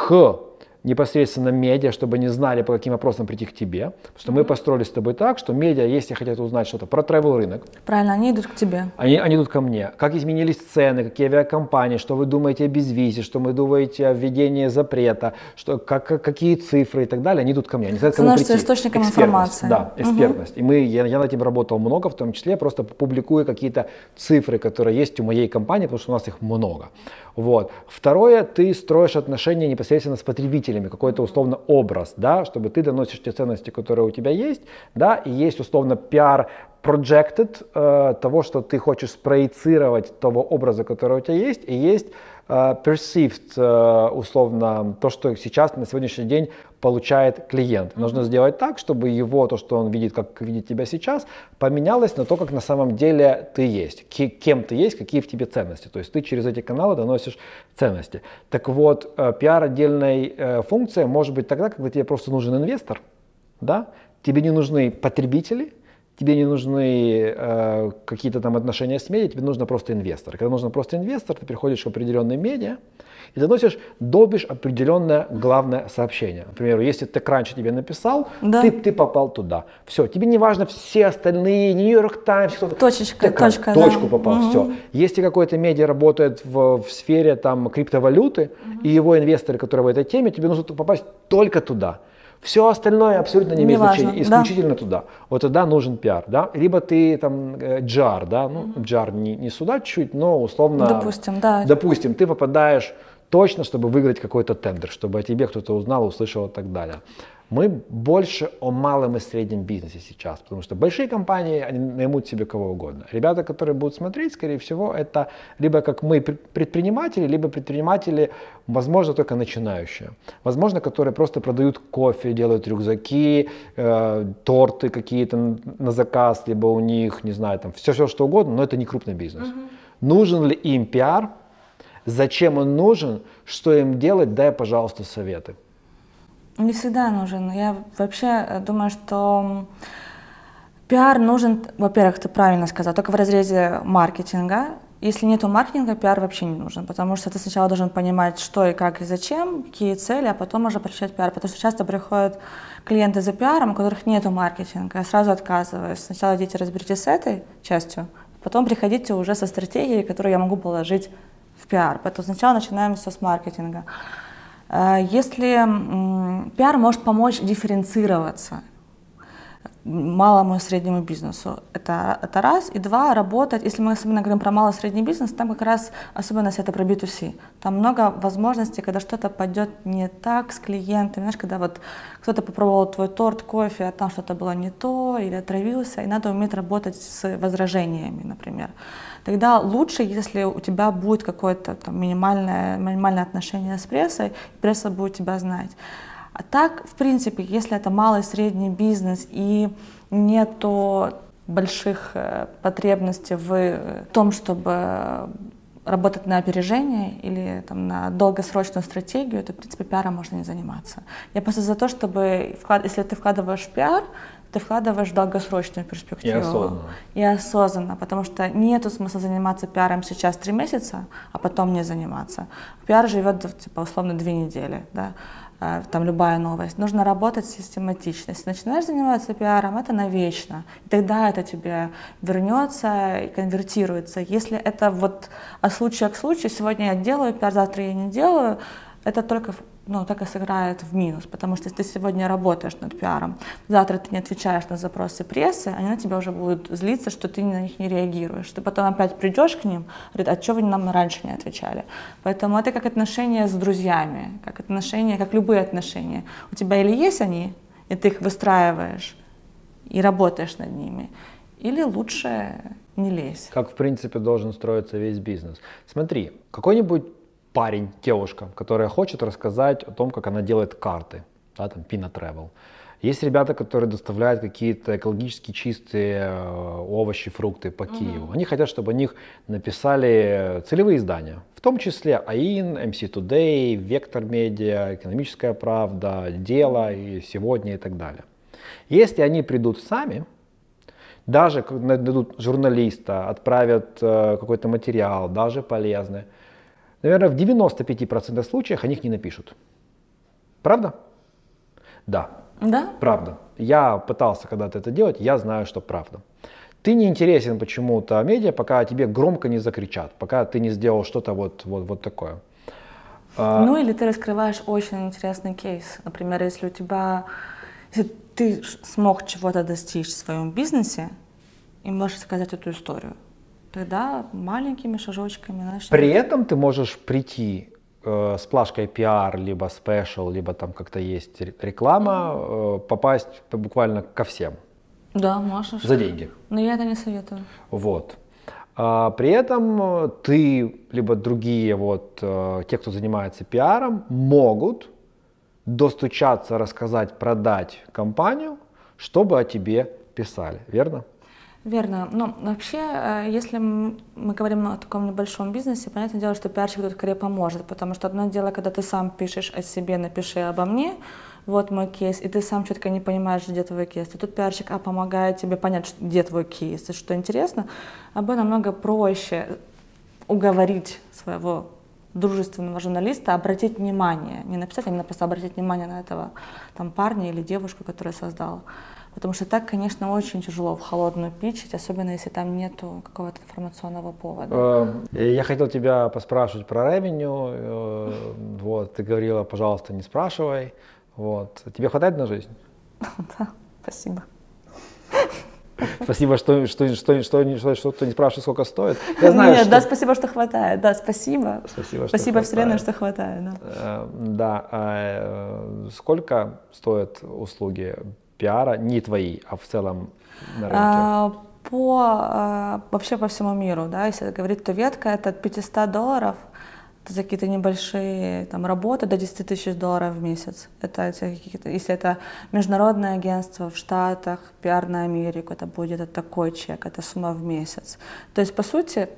к непосредственно медиа, чтобы они знали, по каким вопросам прийти к тебе. Потому что mm-hmm. мы построили с тобой так, что медиа, если хотят узнать что-то про travel рынок, правильно, они идут к тебе. Они, они идут ко мне. Как изменились цены, какие авиакомпании, что вы думаете о безвизе, что вы думаете о введении запрета, что, как, какие цифры и так далее, они идут ко мне. Они знают, кому прийти. Источником информации. Да, экспертность. Mm-hmm. И мы, я, я над этим работал много, в том числе просто публикую какие-то цифры, которые есть у моей компании, потому что у нас их много. Вот. Второе, ты строишь отношения непосредственно с потребителями, какой-то условно образ, да, чтобы ты доносишь те ценности, которые у тебя есть, да, и есть условно пиар projected э, того, что ты хочешь спроецировать того образа, который у тебя есть, и есть э, perceived, э, условно, то, что сейчас на сегодняшний день получает клиент. Mm-hmm. Нужно сделать так, чтобы его, то, что он видит, как видит тебя сейчас, поменялось на то, как на самом деле ты есть, К- кем ты есть, какие в тебе ценности. То есть ты через эти каналы доносишь ценности. Так вот, э, пиар отдельной э, функция может быть тогда, когда тебе просто нужен инвестор, да? Тебе не нужны потребители, тебе не нужны э, какие-то там отношения с медиа, тебе нужно просто инвестор. Когда нужен просто инвестор, ты приходишь в определенные медиа и доносишь, долбишь определенное главное сообщение. Например, если ты раньше тебе написал, да. ты, ты попал туда. Все, тебе не важно все остальные, Нью-Йорк Таймс, кто-то. Точечка, ты, точка, точку да. попал, mm-hmm. все. Если какой-то медиа работает в, в сфере там, криптовалюты, mm-hmm. и его инвесторы, которые в этой теме, тебе нужно попасть только туда. Все остальное абсолютно не имеет значения, исключительно да. туда. Вот тогда нужен пиар, да. Либо ты там джи ар, да, ну mm-hmm. джи ар не, не сюда чуть, но условно. Допустим, да. Допустим, ты попадаешь точно, чтобы выиграть какой-то тендер, чтобы о тебе кто-то узнал, услышал и так далее. Мы больше о малом и среднем бизнесе сейчас, потому что большие компании, они наймут себе кого угодно. Ребята, которые будут смотреть, скорее всего, это либо как мы предприниматели, либо предприниматели, возможно, только начинающие. Возможно, которые просто продают кофе, делают рюкзаки, э, торты какие-то на заказ, либо у них, не знаю, там все, все что угодно, но это не крупный бизнес. Mm-hmm. Нужен ли им пиар? Зачем он нужен? Что им делать? Дай, пожалуйста, советы. Не всегда нужен. Я вообще думаю, что пиар нужен, во-первых, ты правильно сказал, только в разрезе маркетинга. Если нету маркетинга, пиар вообще не нужен, потому что ты сначала должен понимать, что и как и зачем, какие цели, а потом уже прочитать пиар. Потому что часто приходят клиенты за пиаром, у которых нету маркетинга. Я сразу отказываюсь. Сначала идите разберитесь с этой частью, потом приходите уже со стратегией, которую я могу положить в пиар. Поэтому сначала начинаем все с маркетинга. Если м, пиар может помочь дифференцироваться малому и среднему бизнесу, это, это раз. И два, работать, если мы особенно говорим про малый и средний бизнес, там как раз особенность это про би ту си. Там много возможностей, когда что-то пойдет не так с клиентами. Знаешь, когда вот кто-то попробовал твой торт, кофе, а там что-то было не то, или отравился, и надо уметь работать с возражениями, например. Тогда лучше, если у тебя будет какое-то там минимальное, минимальное отношение с прессой, и пресса будет тебя знать. А так, в принципе, если это малый и средний бизнес и нету больших потребностей в том, чтобы работать на опережение или там, на долгосрочную стратегию, то, в принципе, пиаром можно не заниматься. Я просто за то, чтобы, если ты вкладываешь в пиар, ты вкладываешь в долгосрочную перспективу. И осознанно. И осознанно, потому что нету смысла заниматься пиаром сейчас три месяца, а потом не заниматься. Пиар живет, типа, условно, две недели, да? Там любая новость. Нужно работать систематично. Если начинаешь заниматься пиаром, это навечно. И тогда это тебе вернется и конвертируется. Если это вот от случая к случаю, сегодня я делаю пиар, завтра я не делаю, это только, ну, так и сыграет в минус. Потому что если ты сегодня работаешь над пиаром, завтра ты не отвечаешь на запросы прессы, они на тебя уже будут злиться, что ты на них не реагируешь. Ты потом опять придешь к ним, говорит, а что вы нам раньше не отвечали? Поэтому это как отношения с друзьями, как отношения, как любые отношения. У тебя или есть они, и ты их выстраиваешь, и работаешь над ними, или лучше не лезь. Как, в принципе, должен строиться весь бизнес. Смотри, какой-нибудь парень, девушка, которая хочет рассказать о том, как она делает карты, да, там, Pina Travel. Есть ребята, которые доставляют какие-то экологически чистые овощи, фрукты по Киеву. Mm-hmm. Они хотят, чтобы о них написали целевые издания, в том числе АИН, эм си Today, Вектор Медиа, Экономическая правда, Дело и Сегодня и так далее. Если они придут сами, даже найдут журналиста, отправят какой-то материал, даже полезный, наверное, в девяноста пяти процентах случаев о них не напишут. Правда? Да. Да? Правда. Я пытался когда-то это делать, я знаю, что правда. Ты не интересен почему-то медиа, пока тебе громко не закричат, пока ты не сделал что-то вот, вот, вот такое. Ну или ты раскрываешь очень интересный кейс. Например, если у тебя, если ты смог чего-то достичь в своем бизнесе и можешь сказать эту историю, тогда маленькими шажочками. Знаешь, при этом ты можешь прийти э, с плашкой пиар, либо спешл, либо там как-то есть реклама, э, попасть буквально ко всем. Да, можешь. За деньги. Но я это не советую. Вот. А при этом ты, либо другие, вот, те, кто занимается пиаром, могут достучаться, рассказать, продать компанию, чтобы о тебе писали, верно? Верно. Ну, вообще, если мы говорим о таком небольшом бизнесе, понятное дело, что пиарщик тут скорее поможет, потому что одно дело, когда ты сам пишешь о себе, напиши обо мне, вот мой кейс, и ты сам четко не понимаешь, где твой кейс. И тут пиарщик а, помогает тебе понять, где твой кейс. И что интересно, об этом намного проще уговорить своего дружественного журналиста обратить внимание, не написать, а именно просто обратить внимание на этого там, парня или девушку, которую создал. Потому что так, конечно, очень тяжело в холодную пичить, особенно если там нету какого-то информационного повода. Я хотел тебя поспрашивать про ревеню. Вот, ты говорила, пожалуйста, не спрашивай. Вот. Тебе хватает на жизнь? Да, спасибо. Спасибо, что, что, что, что, что, что ты не спрашиваешь, сколько стоит. Я знаю, Нет, что... да, спасибо, что хватает. Да, спасибо. Спасибо, что спасибо хватает. Вселенной, что хватает. Да. Э, да. А сколько стоят услуги пиара, не твои, а в целом на рынке? А, по, а, вообще по всему миру, да, если говорить, то ветка это от пятисот долларов, это за какие-то небольшие там, работы до десяти тысяч долларов в месяц. Это, если это международное агентство в Штатах, пиар на Америку, это будет это такой чек, это сумма в месяц. То есть, по сути,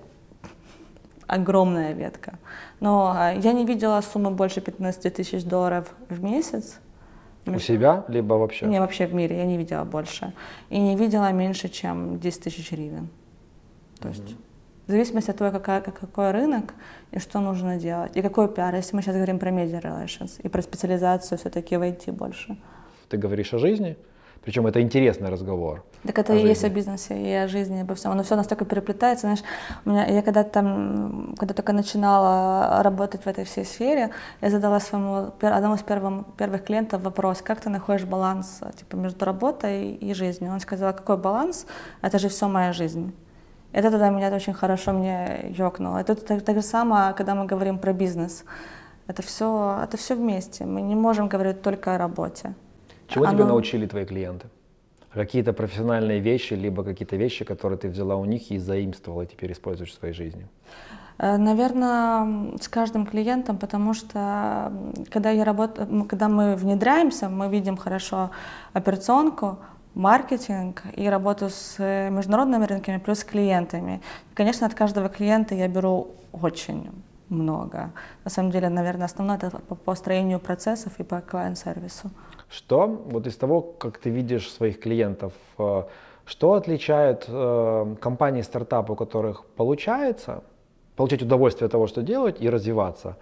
огромная ветка. Но а, я не видела суммы больше пятнадцати тысяч долларов в месяц. У себя, либо вообще? Не, вообще в мире я не видела больше. И не видела меньше, чем десять тысяч гривен. То есть mm-hmm. в зависимости от того, какая, какой рынок и что нужно делать. И какой пиар, если мы сейчас говорим про media relations и про специализацию все-таки в ай ти больше. Ты говоришь о жизни, причем это интересный разговор. Так это и есть о бизнесе, и о жизни, и обо всем. Оно все настолько переплетается. Знаешь, у меня, я когда там, когда только начинала работать в этой всей сфере, я задала своему одному из первым, первых клиентов вопрос, как ты находишь баланс типа, между работой и жизнью. Он сказал, какой баланс? Это же все моя жизнь. Это тогда меня очень хорошо мне ёкнуло. Это так, так же самое, когда мы говорим про бизнес. Это все, это все вместе. Мы не можем говорить только о работе. Чего Оно... тебя научили твои клиенты? Какие-то профессиональные вещи, либо какие-то вещи, которые ты взяла у них и заимствовала, и теперь используешь в своей жизни? Наверное, с каждым клиентом, потому что когда, я работаю, когда мы внедряемся, мы видим хорошо операционку, маркетинг и работу с международными рынками плюс с клиентами. Конечно, от каждого клиента я беру очень много. На самом деле, наверное, основное это по построению процессов и по клиент-сервису. Что, вот из того, как ты видишь своих клиентов, что отличает компании, стартапы, у которых получается получать удовольствие от того, что делать, и развиваться,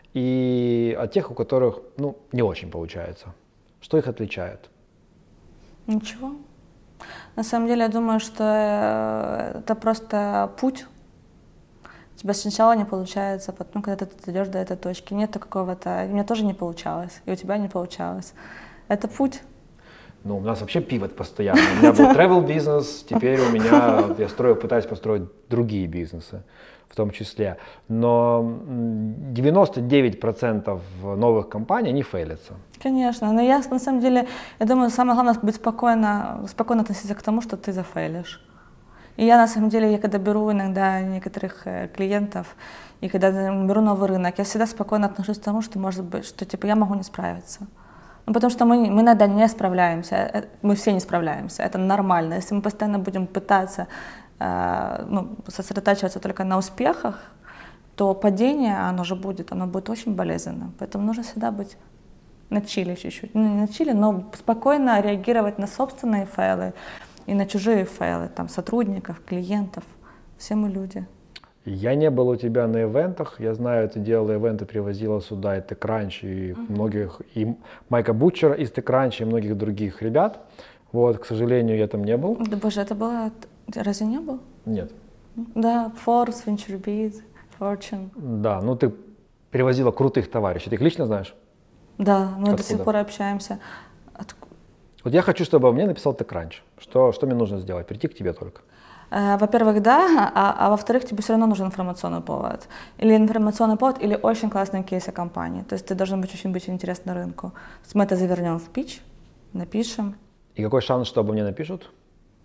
и от тех, у которых ну, не очень получается? Что их отличает? Ничего. На самом деле, я думаю, что это просто путь. У тебя сначала не получается, потом, когда ты идешь до этой точки, нету какого-то... И мне тоже не получалось, и у тебя не получалось. Это путь. Ну, у нас вообще пивот постоянно. У меня был travel бизнес, теперь у меня, я строю, пытаюсь построить другие бизнесы в том числе. Но девяносто девять процентов новых компаний, они фейлятся. Конечно, но я на самом деле, я думаю, самое главное быть спокойно, спокойно относиться к тому, что ты зафейлишь. И я на самом деле, я когда беру иногда некоторых клиентов, и когда беру новый рынок, я всегда спокойно отношусь к тому, что может быть, что типа я могу не справиться. Ну, потому что мы, мы иногда не справляемся, мы все не справляемся, это нормально. Если мы постоянно будем пытаться э, ну, сосредотачиваться только на успехах, то падение, оно же будет, оно будет очень болезненным. Поэтому нужно всегда быть на чиле чуть-чуть. Ну, не на чиле, но спокойно реагировать на собственные фейлы и на чужие фейлы, там, сотрудников, клиентов. Все мы люди. Я не был у тебя на ивентах, я знаю, ты делала ивенты, привозила сюда и TechCrunch, и uh-huh. многих, и Майка Бутчера из TechCrunch, и многих других ребят. Вот, к сожалению, я там не был. Да боже, это было, разве не был? Нет. Да, Forbes, VentureBeat, Fortune. Да, ну ты привозила крутых товарищей, ты их лично знаешь? Да, мы Откуда? до сих пор общаемся. От... Вот я хочу, чтобы мне написал TechCrunch. Что, что мне нужно сделать? Прийти к тебе только? Во-первых, да, а, а во-вторых, тебе все равно нужен информационный повод. Или информационный повод, или очень классный кейс о компании. То есть ты должен быть очень быть интересен рынку. Мы это завернем в питч, напишем. И какой шанс, что обо мне напишут?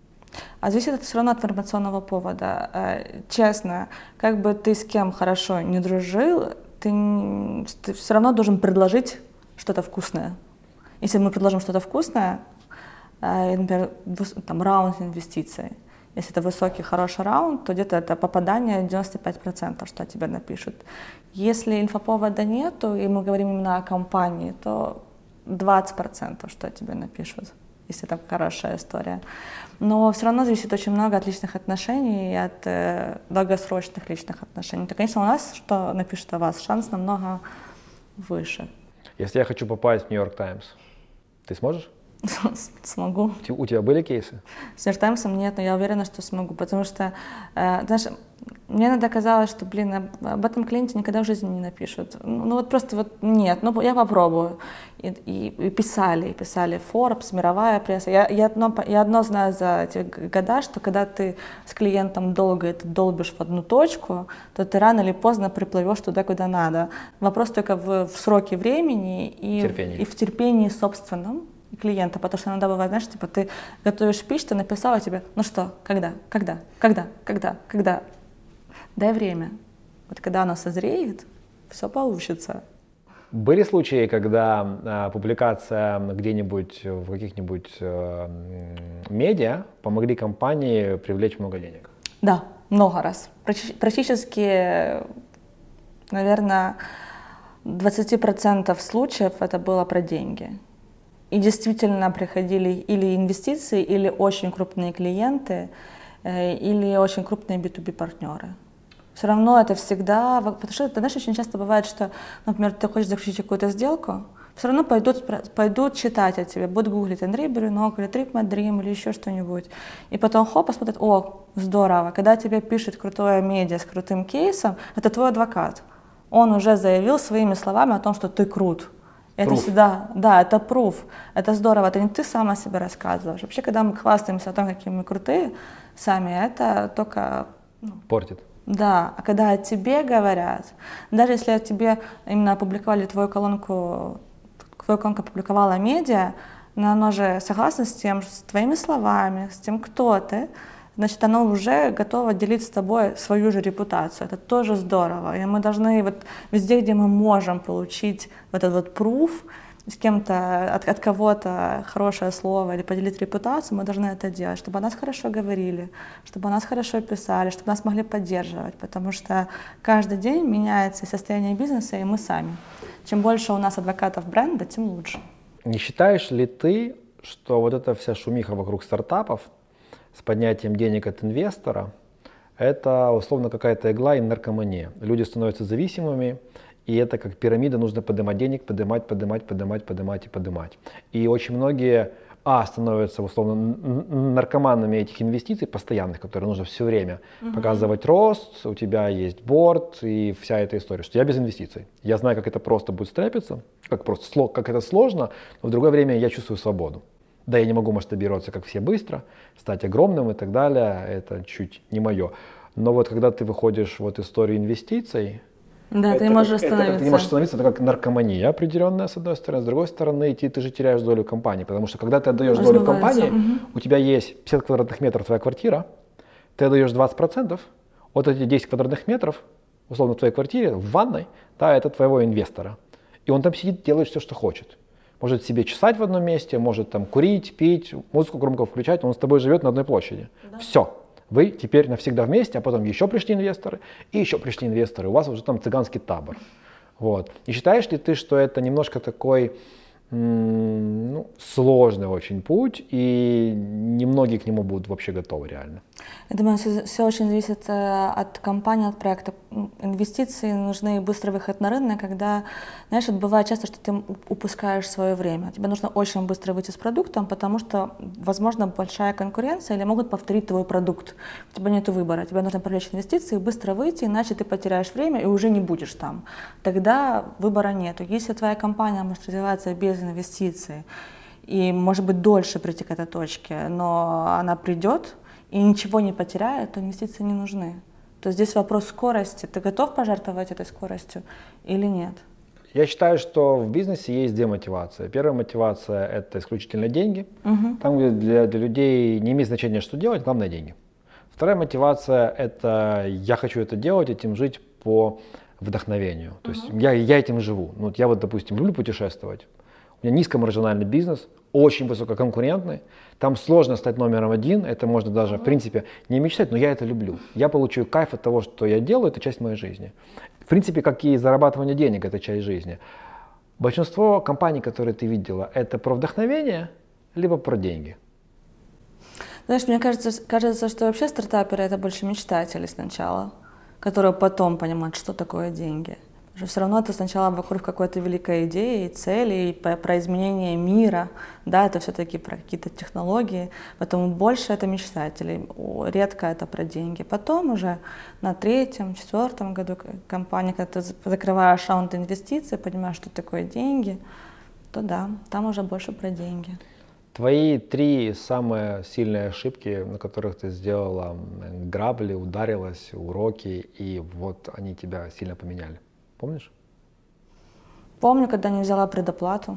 А зависит это все равно от информационного повода. Честно, как бы ты с кем хорошо не дружил, ты, ты все равно должен предложить что-то вкусное. Если мы предложим что-то вкусное, например, там, раунд инвестиций, если это высокий, хороший раунд, то где-то это попадание девяносто пять процентов, что тебе напишут. Если инфоповода нету, и мы говорим именно о компании, то двадцать процентов, что тебе напишут, если это хорошая история. Но все равно зависит очень много от личных отношений и от э, долгосрочных личных отношений. То, конечно, у нас, что напишут о вас, шанс намного выше. Если я хочу попасть в Нью-Йорк Таймс, ты сможешь? Смогу. У тебя были кейсы? С Нью-Йорк Таймсом нет, но я уверена, что смогу, потому что, э, знаешь, мне иногда казалось, что, блин, об этом клиенте никогда в жизни не напишут. Ну, ну вот просто вот нет, ну я попробую. И, и, и писали, и писали Forbes, мировая пресса. Я, я, одно, я одно знаю за эти года, что когда ты с клиентом долго это долбишь в одну точку, то ты рано или поздно приплывешь туда, куда надо. Вопрос только в, в сроке времени и, и в терпении собственном клиента, потому что иногда бывает, знаешь, типа ты готовишь пич, ты написала тебе, ну что, когда, когда, когда, когда, когда, дай время. Вот когда оно созреет, все получится. Были случаи, когда а, публикация где-нибудь в каких-нибудь а, медиа помогли компании привлечь много денег? Да, много раз. Практически, наверное, двадцать процентов случаев это было про деньги. И действительно приходили или инвестиции, или очень крупные клиенты, или очень крупные би ту би партнеры. Все равно это всегда, потому что, знаешь, очень часто бывает, что, например, ты хочешь заключить какую-то сделку, все равно пойдут, пойдут читать о тебе, будут гуглить Андрей Буренок или Trip My Dream или еще что-нибудь. И потом хоп, посмотрят, о, здорово, когда тебе пишет крутое медиа с крутым кейсом, это твой адвокат. Он уже заявил своими словами о том, что ты крут. Это всегда, да, это пруф, это здорово, это не ты сам о себе рассказываешь. Вообще, когда мы хвастаемся о том, какие мы крутые сами, это только... Ну, портит. Да, а когда о тебе говорят, даже если о тебе именно опубликовали твою колонку, твою колонку опубликовала медиа, но оно же согласно с тем, с твоими словами, с тем, кто ты, значит, оно уже готово делить с тобой свою же репутацию. Это тоже здорово. И мы должны вот везде, где мы можем получить вот этот вот пруф, с кем-то, от, от кого-то хорошее слово или поделить репутацию, мы должны это делать, чтобы о нас хорошо говорили, чтобы о нас хорошо писали, чтобы нас могли поддерживать, потому что каждый день меняется состояние бизнеса, и мы сами. Чем больше у нас адвокатов бренда, тем лучше. Не считаешь ли ты, что вот эта вся шумиха вокруг стартапов с поднятием денег от инвестора, это условно какая-то игла и наркомания? Люди становятся зависимыми, и это как пирамида, нужно поднимать денег, поднимать, поднимать, поднимать, поднимать и поднимать. И очень многие, а, становятся условно наркоманами этих инвестиций постоянных, которые нужно все время mm-hmm. показывать рост, у тебя есть борд и вся эта история, что я без инвестиций. Я знаю, как это просто будет стряпиться, как, просто, как это сложно, но в другое время я чувствую свободу. Да, я не могу масштабироваться, как все, быстро, стать огромным и так далее, это чуть не мое. Но вот когда ты выходишь в вот историю инвестиций, да, это, ты не можешь это, остановиться. Это, ты не можешь остановиться, это как наркомания определенная, с одной стороны. С другой стороны, ты, ты же теряешь долю компании, потому что когда ты отдаешь долю компании, угу. у тебя есть пятьдесят квадратных метров твоя квартира, ты отдаешь двадцать процентов, вот эти десять квадратных метров, условно, в твоей квартире, в ванной, да, это твоего инвестора. И он там сидит, делает все, что хочет. Может себе чесать в одном месте, может там курить, пить, музыку громко включать, он с тобой живет на одной площади. Да. Все. Вы теперь навсегда вместе, а потом еще пришли инвесторы, и еще пришли инвесторы, у вас уже там цыганский табор. Вот. И считаешь ли ты, что это немножко такой м- ну, сложный очень путь, и немногие к нему будут вообще готовы реально? Я думаю, все, все очень зависит от компании, от проекта. Инвестиции нужны, быстрый выход на рынок, когда, знаешь, вот бывает часто, что ты упускаешь свое время. Тебе нужно очень быстро выйти с продуктом, потому что, возможно, большая конкуренция или могут повторить твой продукт. У тебя нет выбора, тебе нужно привлечь инвестиции, быстро выйти, иначе ты потеряешь время и уже не будешь там. Тогда выбора нет. Если твоя компания может развиваться без инвестиций и, может быть, дольше прийти к этой точке, но она придет, и ничего не потеряет, то инвестиции не нужны. То здесь вопрос скорости. Ты готов пожертвовать этой скоростью или нет? Я считаю, что в бизнесе есть две мотивации. Первая мотивация – это исключительно деньги. Угу. Там, где для, для людей не имеет значения, что делать, главное – деньги. Вторая мотивация – это я хочу это делать, этим жить по вдохновению. То есть uh-huh. я, я этим живу. Ну, вот я вот, допустим, люблю путешествовать. У меня низкомаржинальный бизнес, очень высококонкурентный. Там сложно стать номером один. Это можно даже, uh-huh. в принципе, не мечтать, но я это люблю. Я получаю кайф от того, что я делаю, это часть моей жизни. В принципе, как и зарабатывание денег, это часть жизни. Большинство компаний, которые ты видела, это про вдохновение, либо про деньги. Знаешь, мне кажется, кажется, что вообще стартаперы — это больше мечтатели сначала, которые потом понимают, что такое деньги. Потому что все равно это сначала вокруг какой-то великой идеи, цели, и про изменение мира, да, это все-таки про какие-то технологии, поэтому больше это мечтатели, редко это про деньги. Потом уже на третьем, четвертом году компании, когда ты закрываешь раунд инвестиций, понимаешь, что такое деньги, то да, там уже больше про деньги. Твои три самые сильные ошибки, на которых ты сделала грабли, ударилась, уроки, и вот они тебя сильно поменяли. Помнишь? Помню, когда не взяла предоплату.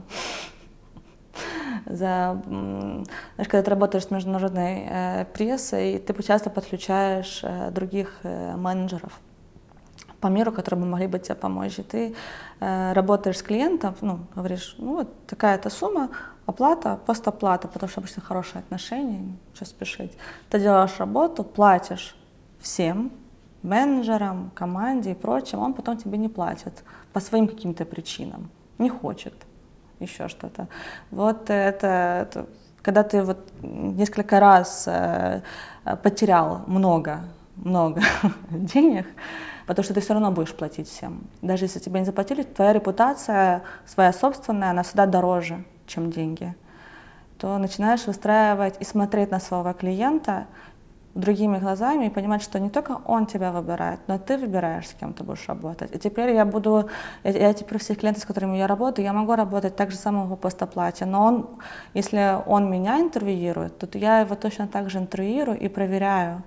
За, знаешь, когда ты работаешь с международной э, прессой, ты часто подключаешь э, других э, менеджеров по миру, которые бы могли бы тебе помочь. И ты э, работаешь с клиентом, ну, говоришь, ну вот такая-то сумма, оплата, постоплата, потому что обычно хорошие отношения, что спешить. Ты делаешь работу, платишь всем, менеджерам, команде и прочим, он потом тебе не платит по своим каким-то причинам, не хочет, еще что-то. Вот это, это когда ты вот несколько раз э, потерял много, много денег, потому что ты все равно будешь платить всем. Даже если тебе не заплатили, твоя репутация, своя собственная, она всегда дороже, чем деньги. То начинаешь выстраивать и смотреть на своего клиента другими глазами и понимать, что не только он тебя выбирает, но ты выбираешь, с кем ты будешь работать. И теперь я буду, я, я теперь всех клиентов, с которыми я работаю, я могу работать так же самого по постоплате, но он, если он меня интервьюирует, то я его точно так же интервьюирую и проверяю,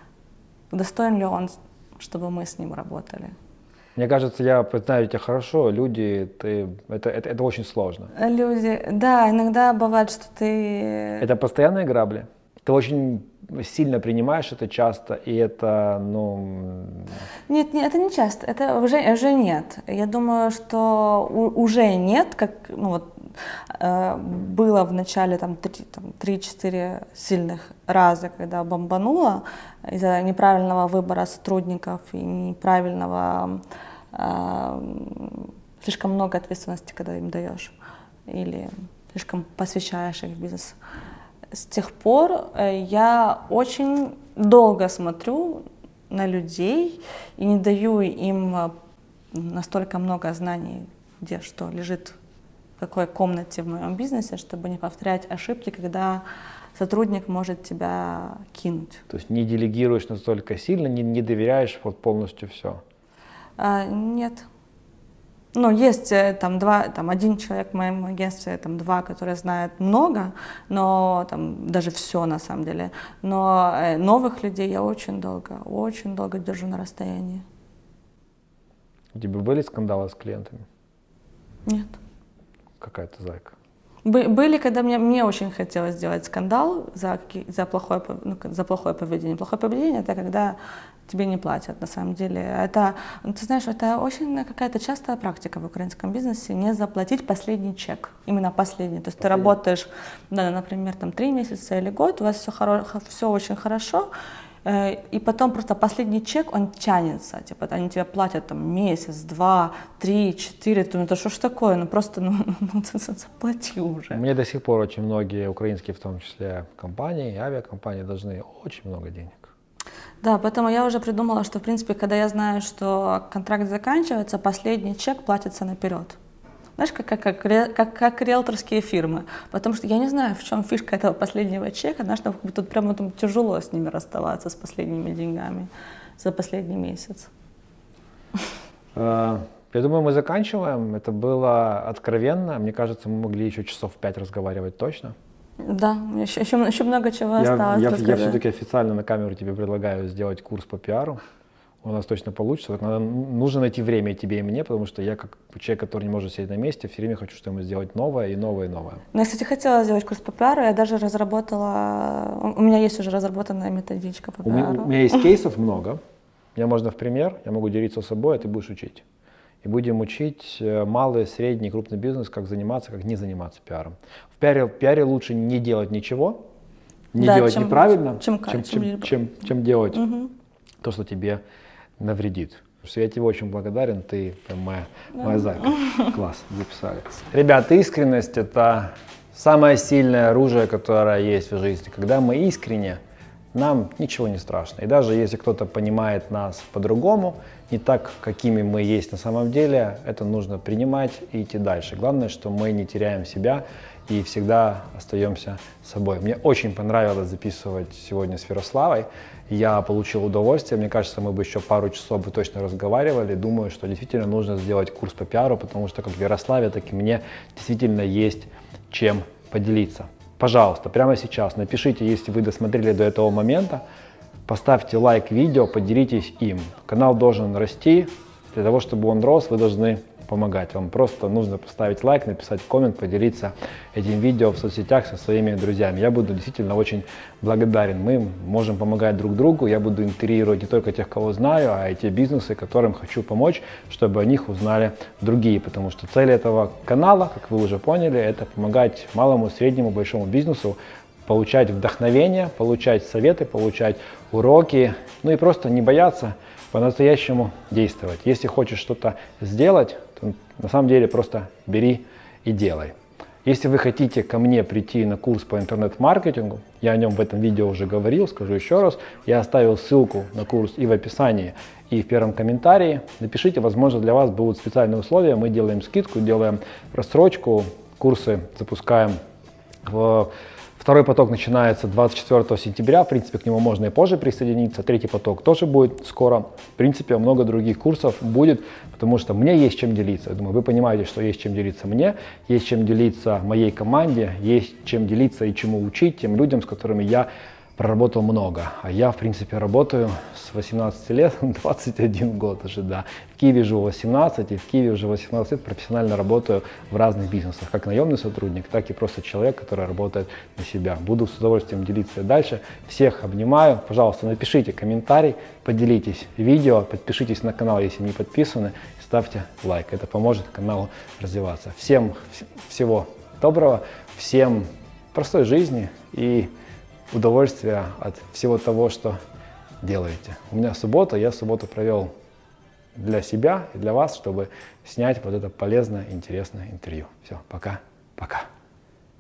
достоин ли он, чтобы мы с ним работали. Мне кажется, я знаю тебя хорошо, люди, ты, это, это, это очень сложно. Люди, да, иногда бывает, что ты… Это постоянные грабли? Ты очень сильно принимаешь это часто, и это, ну… Нет, нет, это не часто, это уже, уже нет. Я думаю, что у, уже нет, как, ну вот, э, было в начале там три-четыре сильных раза, когда бомбануло из-за неправильного выбора сотрудников и неправильного, э, слишком много ответственности, когда им даешь, или слишком посвящаешь их в бизнес. С тех пор я очень долго смотрю на людей и не даю им настолько много знаний, где что лежит, в какой комнате в моем бизнесе, чтобы не повторять ошибки, когда сотрудник может тебя кинуть. То есть не делегируешь настолько сильно, не, не доверяешь вот полностью все? А, нет. Ну, есть там два, там один человек в моем агентстве, там два, которые знают много, но там даже все на самом деле. Но э, новых людей я очень долго, очень долго держу на расстоянии. У тебя были скандалы с клиентами? Нет. Какая-то зайка. Бы, были, когда мне, мне очень хотелось сделать скандал за, за, плохое, ну, за плохое поведение. Плохое поведение — это когда тебе не платят, на самом деле. Это, ты знаешь, это очень какая-то частая практика в украинском бизнесе — не заплатить последний чек. Именно последний. То есть последний. Ты работаешь, да, например, там, три месяца или год, у вас все, хоро, все очень хорошо, э, и потом просто последний чек, он тянется. Типа, они тебе платят там, месяц, два, три, четыре. Ты думаешь, да что ж такое? Ну просто ну, ну, заплати уже. Мне до сих пор очень многие украинские, в том числе компании, авиакомпании, должны очень много денег. Да, поэтому я уже придумала, что, в принципе, когда я знаю, что контракт заканчивается, последний чек платится наперед. Знаешь, как, как, как, как, как риэлторские фирмы. Потому что я не знаю, в чем фишка этого последнего чека, знаешь, там, тут прямо там, тяжело с ними расставаться, с последними деньгами за последний месяц. Я думаю, мы заканчиваем. Это было откровенно. Мне кажется, мы могли еще часов пять разговаривать точно. Да, еще, еще, еще много чего я, осталось. Я, я все-таки официально на камеру тебе предлагаю сделать курс по пиару. у нас точно получится. Так надо, нужно найти время и тебе, и мне, потому что я, как человек, который не может сидеть на месте, все время хочу что-нибудь сделать новое и новое, и новое. Ну, я, кстати, хотела сделать курс по пиару, я даже разработала, у меня есть уже разработанная методичка по У меня, пиару. у меня есть кейсов много, мне можно в пример, я могу делиться с собой, а ты будешь учить. И будем учить малый, средний, крупный бизнес, как заниматься, как не заниматься пиаром. В пиаре, в пиаре лучше не делать ничего, не да, делать чем, неправильно, чем, чем, чем, чем, чем, чем делать угу. то, что тебе навредит. Потому что я тебе очень благодарен, ты прям моя, да. моя зайка. Класс, записали. Ребят, искренность — это самое сильное оружие, которое есть в жизни. Когда мы искренне, нам ничего не страшно. И даже если кто-то понимает нас по-другому, не так, какими мы есть на самом деле, это нужно принимать и идти дальше. Главное, что мы не теряем себя и всегда остаемся собой. Мне очень понравилось записывать сегодня с Ярославой. Я получил удовольствие. Мне кажется, мы бы еще пару часов бы точно разговаривали. Думаю, что действительно нужно сделать курс по пиару, потому что как в Ярославе, так и мне действительно есть чем поделиться. Пожалуйста, прямо сейчас напишите, если вы досмотрели до этого момента, поставьте лайк видео, поделитесь им. Канал должен расти. Для того, чтобы он рос, вы должны помогать. Вам просто нужно поставить лайк, написать коммент, поделиться этим видео в соцсетях со своими друзьями. Я буду действительно очень благодарен. Мы можем помогать друг другу. Я буду интегрировать не только тех, кого знаю, а и те бизнесы, которым хочу помочь, чтобы о них узнали другие. Потому что цель этого канала, как вы уже поняли, это помогать малому, среднему, большому бизнесу получать вдохновение, получать советы, получать уроки, ну и просто не бояться по-настоящему действовать. Если хочешь что-то сделать, то на самом деле просто бери и делай. Если вы хотите ко мне прийти на курс по интернет-маркетингу, я о нем в этом видео уже говорил, скажу еще раз, я оставил ссылку на курс и в описании, и в первом комментарии. Напишите, возможно, для вас будут специальные условия, мы делаем скидку, делаем рассрочку, курсы запускаем в... Второй поток начинается двадцать четвёртого сентября, в принципе, к нему можно и позже присоединиться. Третий поток тоже будет скоро. В принципе, много других курсов будет, потому что мне есть чем делиться. Я думаю, вы понимаете, что есть чем делиться мне, есть чем делиться моей команде, есть чем делиться и чему учить тем людям, с которыми я проработал много. А я, в принципе, работаю с восемнадцати лет, двадцать один год уже, да. В Киеве живу восемнадцать, и в Киеве уже восемнадцать лет профессионально работаю в разных бизнесах, как наемный сотрудник, так и просто человек, который работает на себя. Буду с удовольствием делиться и дальше. Всех обнимаю. Пожалуйста, напишите комментарий, поделитесь видео, подпишитесь на канал, если не подписаны, ставьте лайк. Это поможет каналу развиваться. Всем всего доброго, всем простой жизни и удовольствия от всего того, что делаете. У меня суббота, я субботу провел для себя и для вас, чтобы снять вот это полезное, интересное интервью. Все, пока, пока.